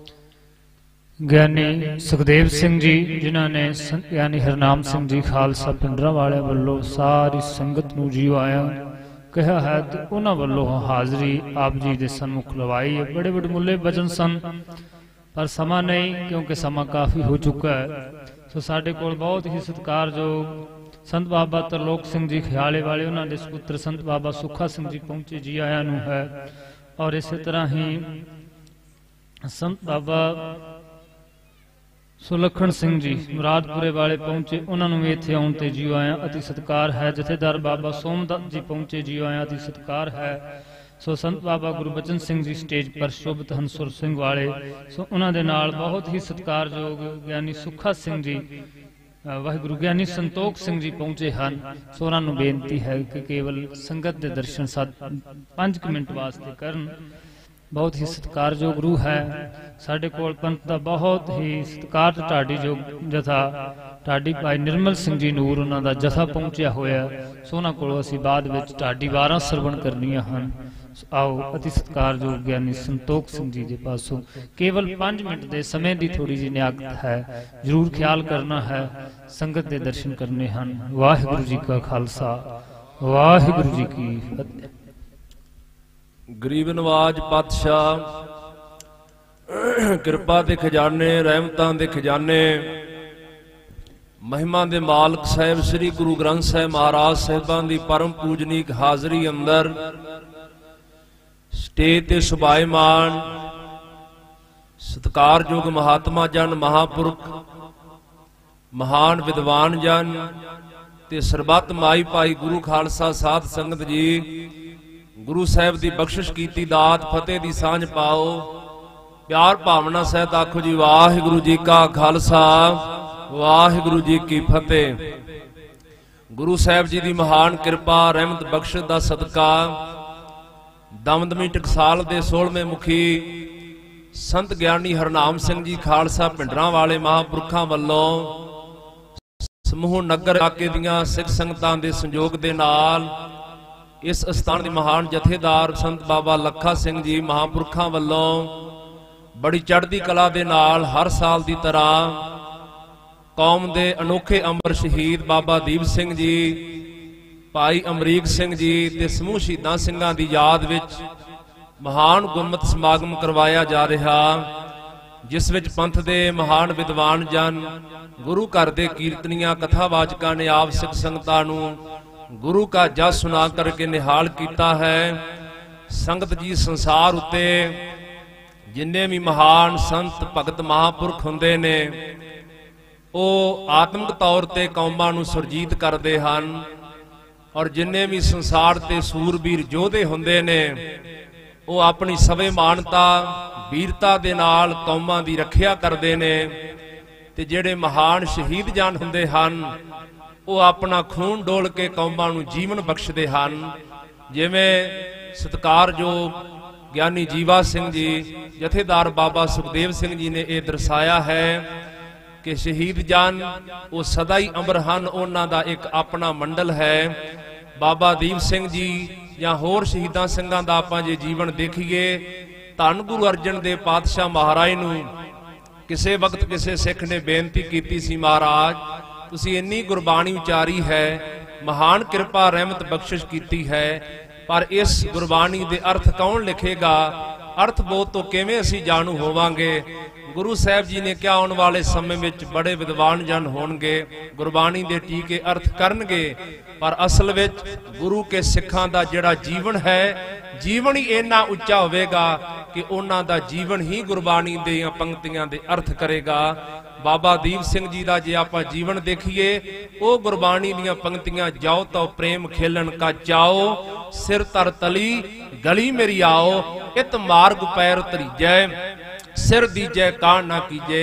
Speaker 1: ਗਿਆਨੀ ਸੁਖਦੇਵ ਸਿੰਘ ਜੀ, ਜਿਨ੍ਹਾਂ ਨੇ ਗਿਆਨੀ ਹਰਨਾਮ ਸਿੰਘ ਜੀ ਖਾਲਸਾ ਪਿੰਡਰਾਂ ਵਾਲਿਆਂ ਵੱਲੋਂ ਸਾਰੀ ਸੰਗਤ ਨੂੰ ਜੀਓ ਆਇਆ ਕਿਹਾ ਹੈ ਤੇ ਉਹਨਾਂ ਵੱਲੋਂ ਹਾਜ਼ਰੀ ਆਪ ਜੀ ਦੇ ਸਨਮੁਖ ਲਵਾਈ ਹੈ। ਬੜੇ ਬੜੇ ਮੁੱਲੇ ਵਚਨ ਸਨ ਪਰ ਸਮਾਂ ਨਹੀਂ, ਕਿਉਂਕਿ ਸਮਾਂ ਕਾਫੀ ਹੋ ਚੁੱਕਾ ਹੈ। ਸੋ ਸਾਡੇ ਕੋਲ ਬਹੁਤ ਹੀ ਸਤਿਕਾਰਯੋਗ ਸੰਤ ਬਾਬਾ ਤਰਲੋਕ ਸਿੰਘ ਜੀ ਖਿਆਲੇ ਵਾਲੇ, ਉਹਨਾਂ ਦੇ ਸੁਪੁੱਤਰ ਸੰਤ ਬਾਬਾ ਸੁੱਖਾ ਸਿੰਘ ਜੀ ਪਹੁੰਚੇ, ਜੀ ਆਇਆਂ ਨੂੰ ਹੈ। ਔਰ ਇਸੇ ਤਰ੍ਹਾਂ ਹੀ ਸੰਤ ਬਾਬਾ ਸੁਲੱਖਣ ਸਿੰਘ ਜੀ ਮੁਰਾਦਪੁਰੇ ਵਾਲੇ ਪਹੁੰਚੇ, ਉਹਨਾਂ ਨੂੰ ਵੀ ਇੱਥੇ ਆਉਣ ਤੇ ਜੀ ਆਇਆਂ ਅਤੀ ਸਤਿਕਾਰ ਹੈ। ਜਥੇਦਾਰ ਬਾਬਾ ਸੋਮਦੱਤ ਜੀ ਪਹੁੰਚੇ, ਜੀ ਆਇਆਂ ਅਤੀ ਸਤਿਕਾਰ ਹੈ। ਸੋ ਸੰਤ ਬਾਬਾ ਗੁਰਬਚਨ ਸਿੰਘ ਜੀ ਸਟੇਜ ਪਰ ਸ਼ੋਭਤ ਹਨ ਸੁਰ ਸਿੰਘ ਵਾਲੇ, ਸੋ ਉਹਨਾਂ ਦੇ ਨਾਲ ਬਹੁਤ ਹੀ ਸਤਿਕਾਰਯੋਗ ਗਿਆਨੀ ਸੁੱਖਾ ਸਿੰਘ ਜੀ, ਵਾਹਿਗੁਰੂ ਗਿਆਨੀ ਸੰਤੋਖ ਸਿੰਘ ਜੀ ਪਹੁੰਚੇ ਹਨ। ਸੋ ਉਹਨਾਂ ਨੂੰ ਬੇਨਤੀ ਹੈ ਕਿ ਕੇਵਲ ਸੰਗਤ ਦੇ ਦਰਸ਼ਨ 5 ਮਿੰਟ ਵਾਸਤੇ ਕਰਨ। ਬਹੁਤ ਹੀ ਸਤਿਕਾਰਯੋਗ ਰੂਹ ਹੈ ਸਾਡੇ ਕੋਲ। ਪੰਥ ਦਾ ਬਹੁਤ ਹੀ ਸਤਿਕਾਰ ਢਾਡੀ ਜੋ ਜਥਾ ਢਾਡੀ ਭਾਈ ਨਿਰਮਲ ਸਿੰਘ ਜੀ ਨੂਰ, ਉਹਨਾਂ ਦਾ ਜਥਾ ਪਹੁੰਚਿਆ ਹੋਇਆ। ਸੋ ਉਹਨਾਂ ਕੋਲੋਂ ਅਸੀਂ ਬਾਅਦ ਵਿੱਚ ਢਾਡੀ ਵਾਰਾਂ ਸਰਵਣ ਕਰਨੀਆਂ ਹਨ। ਆਓ ਅਤੀ ਸਤਿਕਾਰਯੋਗ ਗਿਆਨੀ ਸੰਤੋਖ ਸਿੰਘ ਜੀ ਦੇ ਪਾਸੋਂ ਕੇਵਲ 5 ਮਿੰਟ ਦੇ ਸਮੇਂ ਦੀ ਥੋੜੀ ਜਿਹੀ ਨਿਆਕਤ ਹੈ, ਜ਼ਰੂਰ ਖਿਆਲ ਕਰਨਾ ਹੈ। ਸੰਗਤ ਦੇ ਦਰਸ਼ਨ ਕਰਨੇ ਹਨ। ਵਾਹਿਗੁਰੂ ਜੀ ਕਾ ਖਾਲਸਾ, ਵਾਹਿਗੁਰੂ ਜੀ ਕੀ ਫਤਿਹ।
Speaker 4: ਗਰੀਬ ਨਵਾਜ ਪਾਤਸ਼ਾਹ, ਕਿਰਪਾ ਦੇ ਖਜ਼ਾਨੇ, ਰਹਿਮਤਾਂ ਦੇ ਖਜ਼ਾਨੇ, ਮਹਿਮਾ ਦੇ ਮਾਲਕ ਸਾਹਿਬ ਸ੍ਰੀ ਗੁਰੂ ਗ੍ਰੰਥ ਸਾਹਿਬ ਮਹਾਰਾਜ ਸਾਹਿਬਾਂ ਦੀ ਪਰਮ ਪੂਜਨੀਕ ਹਾਜ਼ਰੀ ਅੰਦਰ ਸਟੇਜ ਤੇ ਸੁਭਾਏਮਾਨ ਸਤਿਕਾਰਯੋਗ ਮਹਾਤਮਾ ਜਨ, ਮਹਾਪੁਰਖ, ਮਹਾਨ ਵਿਦਵਾਨ ਜਨ ਤੇ ਸਰਬੱਤ ਮਾਈ ਭਾਈ ਗੁਰੂ ਖਾਲਸਾ ਸਾਧ ਸੰਗਤ ਜੀ, ਗੁਰੂ ਸਾਹਿਬ ਦੀ ਬਖਸ਼ਿਸ਼ ਕੀਤੀ ਦਾਤ ਫਤਿਹ ਦੀ ਸਾਂਝ ਪਾਓ। ਪਿਆਰ ਭਾਵਨਾ ਸਹਿਤ ਆਖੋ ਜੀ ਵਾਹਿਗੁਰੂ ਜੀ ਕਾ ਖਾਲਸਾ, ਵਾਹਿਗੁਰੂ ਜੀ ਕੀ ਫਤਿਹ। ਗੁਰੂ ਸਾਹਿਬ ਜੀ ਦੀ ਮਹਾਨ ਕਿਰਪਾ ਰਹਿਮਤ ਬਖਸ਼ਿਸ਼ ਦਾ ਸਦਕਾ ਦਮਦਮੀ ਟਕਸਾਲ ਦੇ 16ਵੇਂ ਮੁਖੀ ਸੰਤ ਗਿਆਨੀ ਹਰਨਾਮ ਸਿੰਘ ਜੀ ਖਾਲਸਾ ਪਿੰਡਰਾਂ ਵਾਲੇ ਮਹਾਂਪੁਰਖਾਂ ਵੱਲੋਂ ਸਮੂਹ ਨਗਰ ਇਲਾਕੇ ਦੀਆਂ ਸਿੱਖ ਸੰਗਤਾਂ ਦੇ ਸੰਯੋਗ ਦੇ ਨਾਲ ਇਸ ਅਸਥਾਨ ਦੇ ਮਹਾਨ ਜਥੇਦਾਰ ਸੰਤ ਬਾਬਾ ਲੱਖਾ ਸਿੰਘ ਜੀ ਮਹਾਂਪੁਰਖਾਂ ਵੱਲੋਂ ਬੜੀ ਚੜ੍ਹਦੀ ਕਲਾ ਦੇ ਨਾਲ ਹਰ ਸਾਲ ਦੀ ਤਰ੍ਹਾਂ ਕੌਮ ਦੇ ਅਨੋਖੇ ਅਮਰ ਸ਼ਹੀਦ ਬਾਬਾ ਦੀਪ ਸਿੰਘ ਜੀ, ਭਾਈ ਅਮਰੀਕ ਸਿੰਘ ਜੀ ਤੇ ਸਮੂਹ ਸ਼ਹੀਦਾਂ ਸਿੰਘਾਂ ਦੀ ਯਾਦ ਵਿੱਚ ਮਹਾਨ ਗੁਰਮਤਿ ਸਮਾਗਮ ਕਰਵਾਇਆ ਜਾ ਰਿਹਾ, ਜਿਸ ਵਿੱਚ ਪੰਥ ਦੇ ਮਹਾਨ ਵਿਦਵਾਨ ਜਨ, ਗੁਰੂ ਘਰ ਦੇ ਕੀਰਤਨੀਆਂ ਕਥਾਵਾਚਕਾਂ ਨੇ ਆਪ ਸਿੱਖ ਸੰਗਤਾਂ ਨੂੰ ਗੁਰੂ ਕਾ ਜਸ ਸੁਣਾ ਕਰਕੇ ਨਿਹਾਲ ਕੀਤਾ ਹੈ। ਸੰਗਤ ਜੀ, ਸੰਸਾਰ ਉੱਤੇ ਜਿੰਨੇ ਵੀ ਮਹਾਨ ਸੰਤ ਭਗਤ ਮਹਾਂਪੁਰਖ ਹੁੰਦੇ ਨੇ, ਉਹ ਆਤਮਿਕ ਤੌਰ ਤੇ ਕੌਮਾਂ ਨੂੰ ਸੁਰਜੀਤ ਕਰਦੇ ਹਨ, ਔਰ ਜਿੰਨੇ ਵੀ ਸੰਸਾਰ ਤੇ ਸੂਰਬੀਰ ਯੋਧੇ ਹੁੰਦੇ ਨੇ, ਉਹ ਆਪਣੀ ਸਵੈਮਾਨਤਾ, ਵੀਰਤਾ ਦੇ ਨਾਲ ਕੌਮਾਂ ਦੀ ਰੱਖਿਆ ਕਰਦੇ ਨੇ। ਤੇ ਜਿਹੜੇ ਮਹਾਨ ਸ਼ਹੀਦ ਜਾਨ ਹੁੰਦੇ ਹਨ, ਉਹ ਆਪਣਾ ਖੂਨ ਡੋਲ ਕੇ ਕੌਮਾਂ ਨੂੰ ਜੀਵਨ ਬਖਸ਼ਦੇ ਹਨ। ਜਿਵੇਂ ਸਤਿਕਾਰਯੋਗ ਗਿਆਨੀ ਜੀਵਾ ਸਿੰਘ ਜੀ, ਜਥੇਦਾਰ ਬਾਬਾ ਸੁਖਦੇਵ ਸਿੰਘ ਜੀ ਨੇ ਇਹ ਦਰਸਾਇਆ ਹੈ ਕਿ ਸ਼ਹੀਦ ਜਾਨ ਉਹ ਸਦਾ ਹੀ ਅਮਰ ਹਨ, ਉਹਨਾਂ ਦਾ ਇੱਕ ਆਪਣਾ ਮੰਡਲ ਹੈ। ਬਾਬਾ ਦੀਪ ਸਿੰਘ ਜੀ ਜਾਂ ਹੋਰ ਸ਼ਹੀਦਾਂ ਸਿੰਘਾਂ ਦਾ ਆਪਾਂ ਜੇ ਜੀਵਨ ਦੇਖੀਏ, ਧੰਨ ਗੁਰੂ ਅਰਜਨ ਦੇਵ ਪਾਤਸ਼ਾਹ ਮਹਾਰਾਜ ਨੂੰ ਕਿਸੇ ਵਕਤ ਕਿਸੇ ਸਿੱਖ ਨੇ ਬੇਨਤੀ ਕੀਤੀ ਸੀ, ਮਹਾਰਾਜ ਤੁਸੀਂ ਇੰਨੀ ਗੁਰਬਾਣੀ ਉਚਾਰੀ ਹੈ, ਮਹਾਨ ਕਿਰਪਾ ਰਹਿਮਤ ਬਖਸ਼ਿਸ਼ ਕੀਤੀ ਹੈ, ਪਰ ਇਸ ਗੁਰਬਾਣੀ ਦੇ ਅਰਥ ਕੌਣ ਲਿਖੇਗਾ, ਅਰਥ ਬੋਧ ਤੋਂ ਕਿਵੇਂ ਅਸੀਂ ਜਾਣੂ ਹੋਵਾਂਗੇ। ਗੁਰੂ ਸਾਹਿਬ ਜੀ ਨੇ ਕਿਹਾ ਆਉਣ ਵਾਲੇ ਸਮੇਂ ਵਿੱਚ ਬੜੇ ਵਿਦਵਾਨ ਜਨ ਹੋਣਗੇ, ਗੁਰਬਾਣੀ ਦੇ ਟੀਕੇ ਅਰਥ ਕਰਨਗੇ, ਪਰ ਅਸਲ ਵਿੱਚ ਗੁਰੂ ਕੇ ਸਿੱਖਾਂ ਦਾ ਜਿਹੜਾ ਜੀਵਨ ਹੈ, ਜੀਵਨ ਹੀ ਇੰਨਾ ਉੱਚਾ ਹੋਵੇਗਾ ਕਿ ਉਹਨਾਂ ਦਾ ਜੀਵਨ ਹੀ ਗੁਰਬਾਣੀ ਦੀਆਂ ਪੰਕਤੀਆਂ ਦੇ ਅਰਥ ਕਰੇਗਾ। ਬਾਬਾ ਦੀਪ ਸਿੰਘ ਜੀ ਦਾ ਜੇ ਆਪਾਂ ਜੀਵਨ ਦੇਖੀਏ, ਉਹ ਗੁਰਬਾਣੀ ਦੀਆਂ ਪੰਕਤੀਆਂ, ਜਾਓ ਤਉ ਪ੍ਰੇਮ ਖੇਲਣ ਕਾ ਚਾਓ, ਸਿਰ ਤਰ ਤਲੀ ਗਲੀ ਮੇਰੀ ਆਓ, ਇਤ ਮਾਰਗ ਪੈਰ ਤਰੀਜੈ, ਸਿਰ ਦੀਜੈ ਕਾਣ ਨਾ ਕੀਜੇ,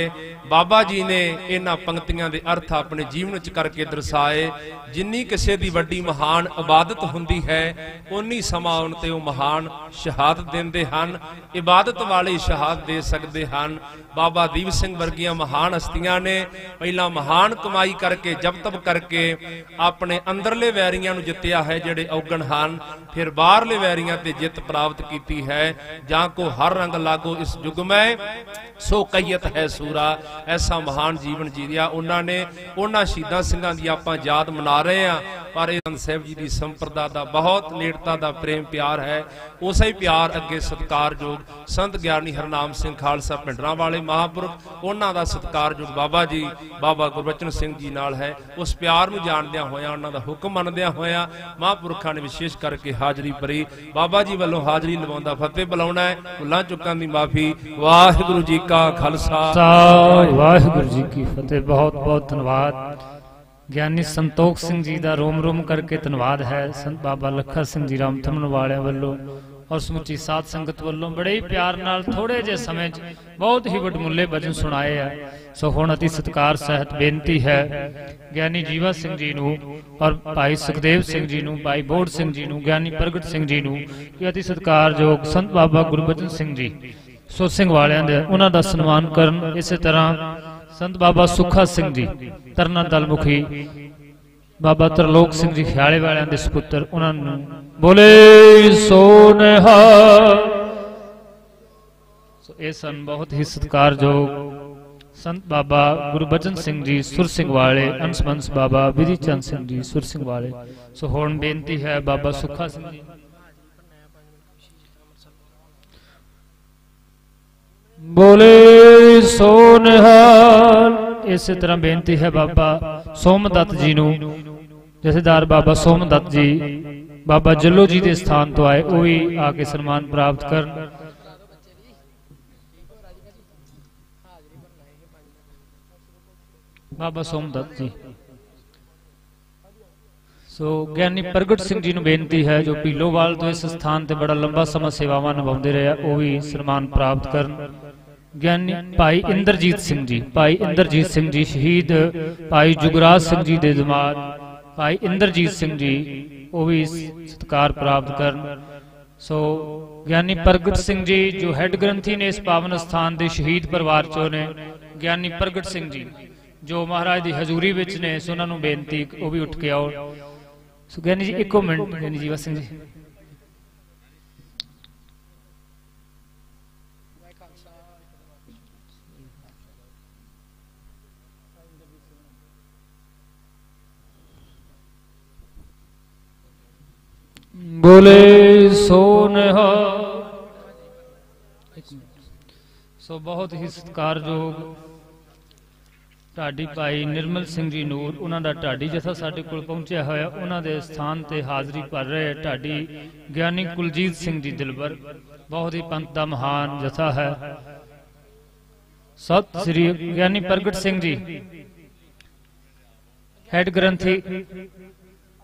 Speaker 4: ਬਾਬਾ ਜੀ ਨੇ ਇਹਨਾਂ ਪੰਕਤੀਆਂ ਦੇ ਅਰਥ ਆਪਣੇ ਜੀਵਨ ਵਿੱਚ ਕਰਕੇ ਦਰਸਾਏ। ਜਿੰਨੀ ਕਿਸੇ ਦੀ ਵੱਡੀ ਮਹਾਨ ਇਬਾਦਤ ਹੁੰਦੀ ਹੈ ਉਨੀ ਸਮਾਂ ਆਉਣ ਤੇ ਉਹ ਮਹਾਨ ਸ਼ਹਾਦਤ ਦਿੰਦੇ ਹਨ। ਇਬਾਦਤ ਵਾਲੇ ਸ਼ਹਾਦਤ ਦੇ ਸਕਦੇ ਹਨ। ਬਾਬਾ ਦੀਪ ਸਿੰਘ ਵਰਗੀਆਂ ਮਹਾਨ ਹਸਤੀਆਂ ਨੇ ਪਹਿਲਾਂ ਮਹਾਨ ਕਮਾਈ ਕਰਕੇ ਜਪ ਤਪ ਕਰਕੇ ਆਪਣੇ ਅੰਦਰਲੇ ਵੈਰੀਆਂ ਨੂੰ ਜਿੱਤਿਆ ਹੈ ਜਿਹੜੇ ਔਗਣ ਹਨ, ਫਿਰ ਬਾਹਰਲੇ ਵੈਰੀਆਂ ਤੇ ਜਿੱਤ ਪ੍ਰਾਪਤ ਕੀਤੀ ਹੈ। ਜਾਂ ਕੋ ਹਰ ਰੰਗ ਲਾਗੋ ਇਸ ਯੁਗ ਮੈਂ ਸੋ ਕਈਅਤ ਹੈ ਸੂਰਾ। ਐਸਾ ਮਹਾਨ ਜੀਵਨ ਜੀਰਿਆ ਉਹਨਾਂ ਨੇ। ਉਹਨਾਂ ਸ਼ਹੀਦਾਂ ਸਿੰਘਾਂ ਦੀ ਆਪਾਂ ਯਾਦ ਮਨਾ ਰਹੇ ਆ, ਪਰ ਇਹ ਸੰਤ ਸਾਹਿਬ ਜੀ ਦੀ ਸੰਪਰਦਾ ਦਾ ਬਹੁਤ ਨੇੜਤਾ ਦਾ ਪ੍ਰੇਮ ਪਿਆਰ ਹੈ। ਉਸੇ ਹੀ ਪਿਆਰ ਅੱਗੇ ਸਤਿਕਾਰਯੋਗ ਸੰਤ ਗਿਆਨੀ ਹਰਨਾਮ ਸਿੰਘ ਖਾਲਸਾ ਭਿੰਡਰਾਂ ਵਾਲੇ ਮਹਾਂਪੁਰਖ, ਉਹਨਾਂ ਦਾ ਸਤਿਕਾਰਯੋਗ ਬਾਬਾ ਜੀ ਬਾਬਾ ਗੁਰਬਚਨ ਸਿੰਘ ਜੀ ਨਾਲ ਹੈ। ਉਸ ਪਿਆਰ ਨੂੰ ਜਾਣਦਿਆਂ ਹੋਇਆਂ, ਉਹਨਾਂ ਦਾ ਹੁਕਮ ਮੰਨਦਿਆਂ ਹੋਇਆਂ ਮਹਾਂਪੁਰਖਾਂ ਨੇ ਵਿਸ਼ੇਸ਼ ਕਰਕੇ ਹਾਜ਼ਰੀ ਭਰੀ। ਬਾਬਾ ਜੀ ਵੱਲੋਂ ਹਾਜ਼ਰੀ ਲਵਾਉਂਦਾ ਫਤਿਹ ਬੁਲਾਉਣਾ ਹੈ। ਭੁੱਲਾਂ ਚੁੱਕਾਂ ਦੀ ਮਾਫੀ। ਵਾਹਿਗੁਰੂ ਜੀ ਕਾ ਖਾਲਸਾ,
Speaker 1: ਵਾਹਿਗੁਰੂ ਜੀ ਕੀ ਫਤਿਹ। ਬਹੁਤ ਬਹੁਤ ਧੰਨਵਾਦ ਗਿਆਨੀ ਸੰਤੋਖ ਸਿੰਘ ਜੀ ਦਾ ਰੋਮ ਰੋਮ ਕਰਕੇ ਧੰਨਵਾਦ ਹੈ। ਸੰਤ ਬਾਬਾ ਲੱਖਾ ਸਿੰਘ ਜੀ ਰਾਮ ਥਮਨ ਵਾਲਿਆਂ ਵੱਲੋਂ ਔਰ ਸਮੁੱਚੀ ਸਾਧ ਸੰਗਤ ਵੱਲੋਂ ਬੜੇ ਹੀ ਪਿਆਰ ਨਾਲ ਥੋੜੇ ਜਿਹੇ ਸਮੇਂ 'ਚ ਬਹੁਤ ਹੀ ਵਡਮੁੱਲੇ ਭਜਨ ਸੁਣਾਏ ਆ। ਸੋ ਹੁਣ ਅਤੀ ਸਤਿਕਾਰ ਸਹਿਤ ਬੇਨਤੀ ਹੈ ਗਿਆਨੀ ਜੀਵਾ ਸਿੰਘ ਜੀ ਨੂੰ ਔਰ ਭਾਈ ਸੁਖਦੇਵ ਸਿੰਘ ਜੀ ਨੂੰ, ਭਾਈ ਬੋੜ ਸਿੰਘ ਜੀ ਨੂੰ, ਗਿਆਨੀ ਪ੍ਰਗਟ ਸਿੰਘ ਜੀ ਨੂੰ ਕਿ ਅਤੀ ਸਤਿਕਾਰਯੋਗ ਸੰਤ ਬਾਬਾ ਗੁਰਬਚਨ ਸਿੰਘ ਜੀ ਸੁਰ ਸਿੰਘ ਵਾਲਿਆਂ ਦੇ ਉਹਨਾਂ ਦਾ ਸਨਮਾਨ ਕਰਨ। ਇਸੇ ਤਰ੍ਹਾਂ ਸੰਤ ਬਾਬਾ ਸੁੱਖਾ ਸਿੰਘ ਜੀ ਤਰਨਾ ਦਲ ਮੁਖੀ, ਬਾਬਾ ਤਰਲੋਕ ਸਿੰਘ ਜੀ ਖਿਆਲੇ ਵਾਲਿਆਂ ਦੇ ਸੁਪੁੱਤਰ, ਉਹਨਾਂ ਨੂੰ ਬੋਲੇ ਸੋ ਨਿਹਾਲ। ਸੋ ਇਹ ਸਨ ਬਹੁਤ ਹੀ ਸਤਿਕਾਰਯੋਗ ਸੰਤ ਬਾਬਾ ਗੁਰਬਚਨ ਸਿੰਘ ਜੀ ਸੁਰ ਸਿੰਘ ਵਾਲੇ, ਅੰਸ ਬਾਬਾ ਵਿਧੀ ਚੰਦ ਸਿੰਘ ਜੀ ਸੁਰ ਸਿੰਘ ਵਾਲੇ। ਸੋ ਹੁਣ ਬੇਨਤੀ ਹੈ ਬਾਬਾ ਸੁੱਖਾ ਸਿੰਘ ਜੀ ਬੋਲੇ ਸੋ ਨਿਹਾਲ। ਇਸੇ ਤਰ੍ਹਾਂ ਬੇਨਤੀ ਹੈ ਬਾਬਾ ਸੋਮਦੱਤ ਜੀ ਨੂੰ, ਜਥੇਦਾਰ ਬਾਬਾ ਸੋਮਦੱਤ ਜੀ ਬਾਬਾ ਜੱਲੋ ਜੀ ਦੇ ਸਥਾਨ ਤੋਂ ਆਏ, ਉਹ ਵੀ ਆ ਕੇ ਸਨਮਾਨ ਪ੍ਰਾਪਤ ਕਰਨ। ਬਾਬਾ ਸੋਮਦੱਤ ਜੀ। ਸੋ ਗਿਆਨੀ ਪ੍ਰਗਟ ਸਿੰਘ ਜੀ ਨੂੰ ਬੇਨਤੀ ਹੈ ਜੋ ਪੀਲੋਵਾਲ ਤੋਂ ਇਸ ਸਥਾਨ ਤੇ ਬੜਾ ਲੰਬਾ ਸਮਾਂ ਸੇਵਾਵਾਂ ਨਿਭਾਉਂਦੇ ਰਹੇ, ਉਹ ਵੀ ਸਨਮਾਨ ਪ੍ਰਾਪਤ ਕਰਨ। ਗਿਆਨੀ ਭਾਈ ਇੰਦਰਜੀਤ ਸਿੰਘ ਜੀ, ਭਾਈ ਇੰਦਰਜੀਤ ਸਿੰਘ ਜੀ ਸ਼ਹੀਦ ਭਾਈ ਜੁਗਰਾਜ ਸਿੰਘ ਜੀ ਦੇ ਦਮਾਦ ਭਾਈ ਇੰਦਰਜੀਤ ਸਿੰਘ ਜੀ, ਉਹ ਵੀ ਸਤਿਕਾਰ ਪ੍ਰਾਪਤ ਕਰਨ। ਸੋ ਗਿਆਨੀ ਪ੍ਰਗਟ ਸਿੰਘ ਜੀ ਜੋ ਹੈੱਡ ਗ੍ਰੰਥੀ ਨੇ ਇਸ ਪਾਵਨ ਸਥਾਨ ਦੇ ਸ਼ਹੀਦ ਪਰਿਵਾਰ ਚੋਂ ਨੇ, ਗਿਆਨੀ ਪ੍ਰਗਟ ਸਿੰਘ ਜੀ ਜੋ ਮਹਾਰਾਜ ਦੀ ਹਜ਼ੂਰੀ ਵਿੱਚ ਨੇ, ਸੋ ਉਹਨਾਂ ਨੂੰ ਬੇਨਤੀ ਉਹ ਵੀ ਉੱਠ ਕੇ ਆਓ। ਸੋ ਗਿਆਨੀ ਜੀ ਇੱਕੋ ਮਿੰਟ, ਗਿਆਨੀ ਜੀਵਾ ਸਿੰਘ ਜੀ। ਬੋਲੇ ਸੋ ਨਿਹਾਲ। ਸੋ ਬਹੁਤ ਹੀ ਸਤਿਕਾਰਯੋਗ ਢਾਡੀ ਭਾਈ ਨਿਰਮਲ ਸਿੰਘ ਜੀ ਨੂਰ, ਉਹਨਾਂ ਦਾ ਢਾਡੀ ਜਥਾ ਸਾਡੇ ਕੋਲ ਪਹੁੰਚਿਆ ਹੋਇਆ, ਉਹਨਾਂ ਦੇ ਸਥਾਨ ਤੇ ਹਾਜ਼ਰੀ ਭਰ ਰਹੇ ਢਾਡੀ ਗਿਆਨੀ ਕੁਲਜੀਤ ਸਿੰਘ ਜੀ ਦਿਲਬਰ, ਬਹੁਤ ਹੀ ਪੰਥ ਦਾ ਮਹਾਨ ਜਥਾ ਹੈ। ਸਤਿ ਸ੍ਰੀ ਗਿਆਨੀ ਪ੍ਰਗਟ ਸਿੰਘ ਜੀ ਹੈੱਡ ਗ੍ਰੰਥੀ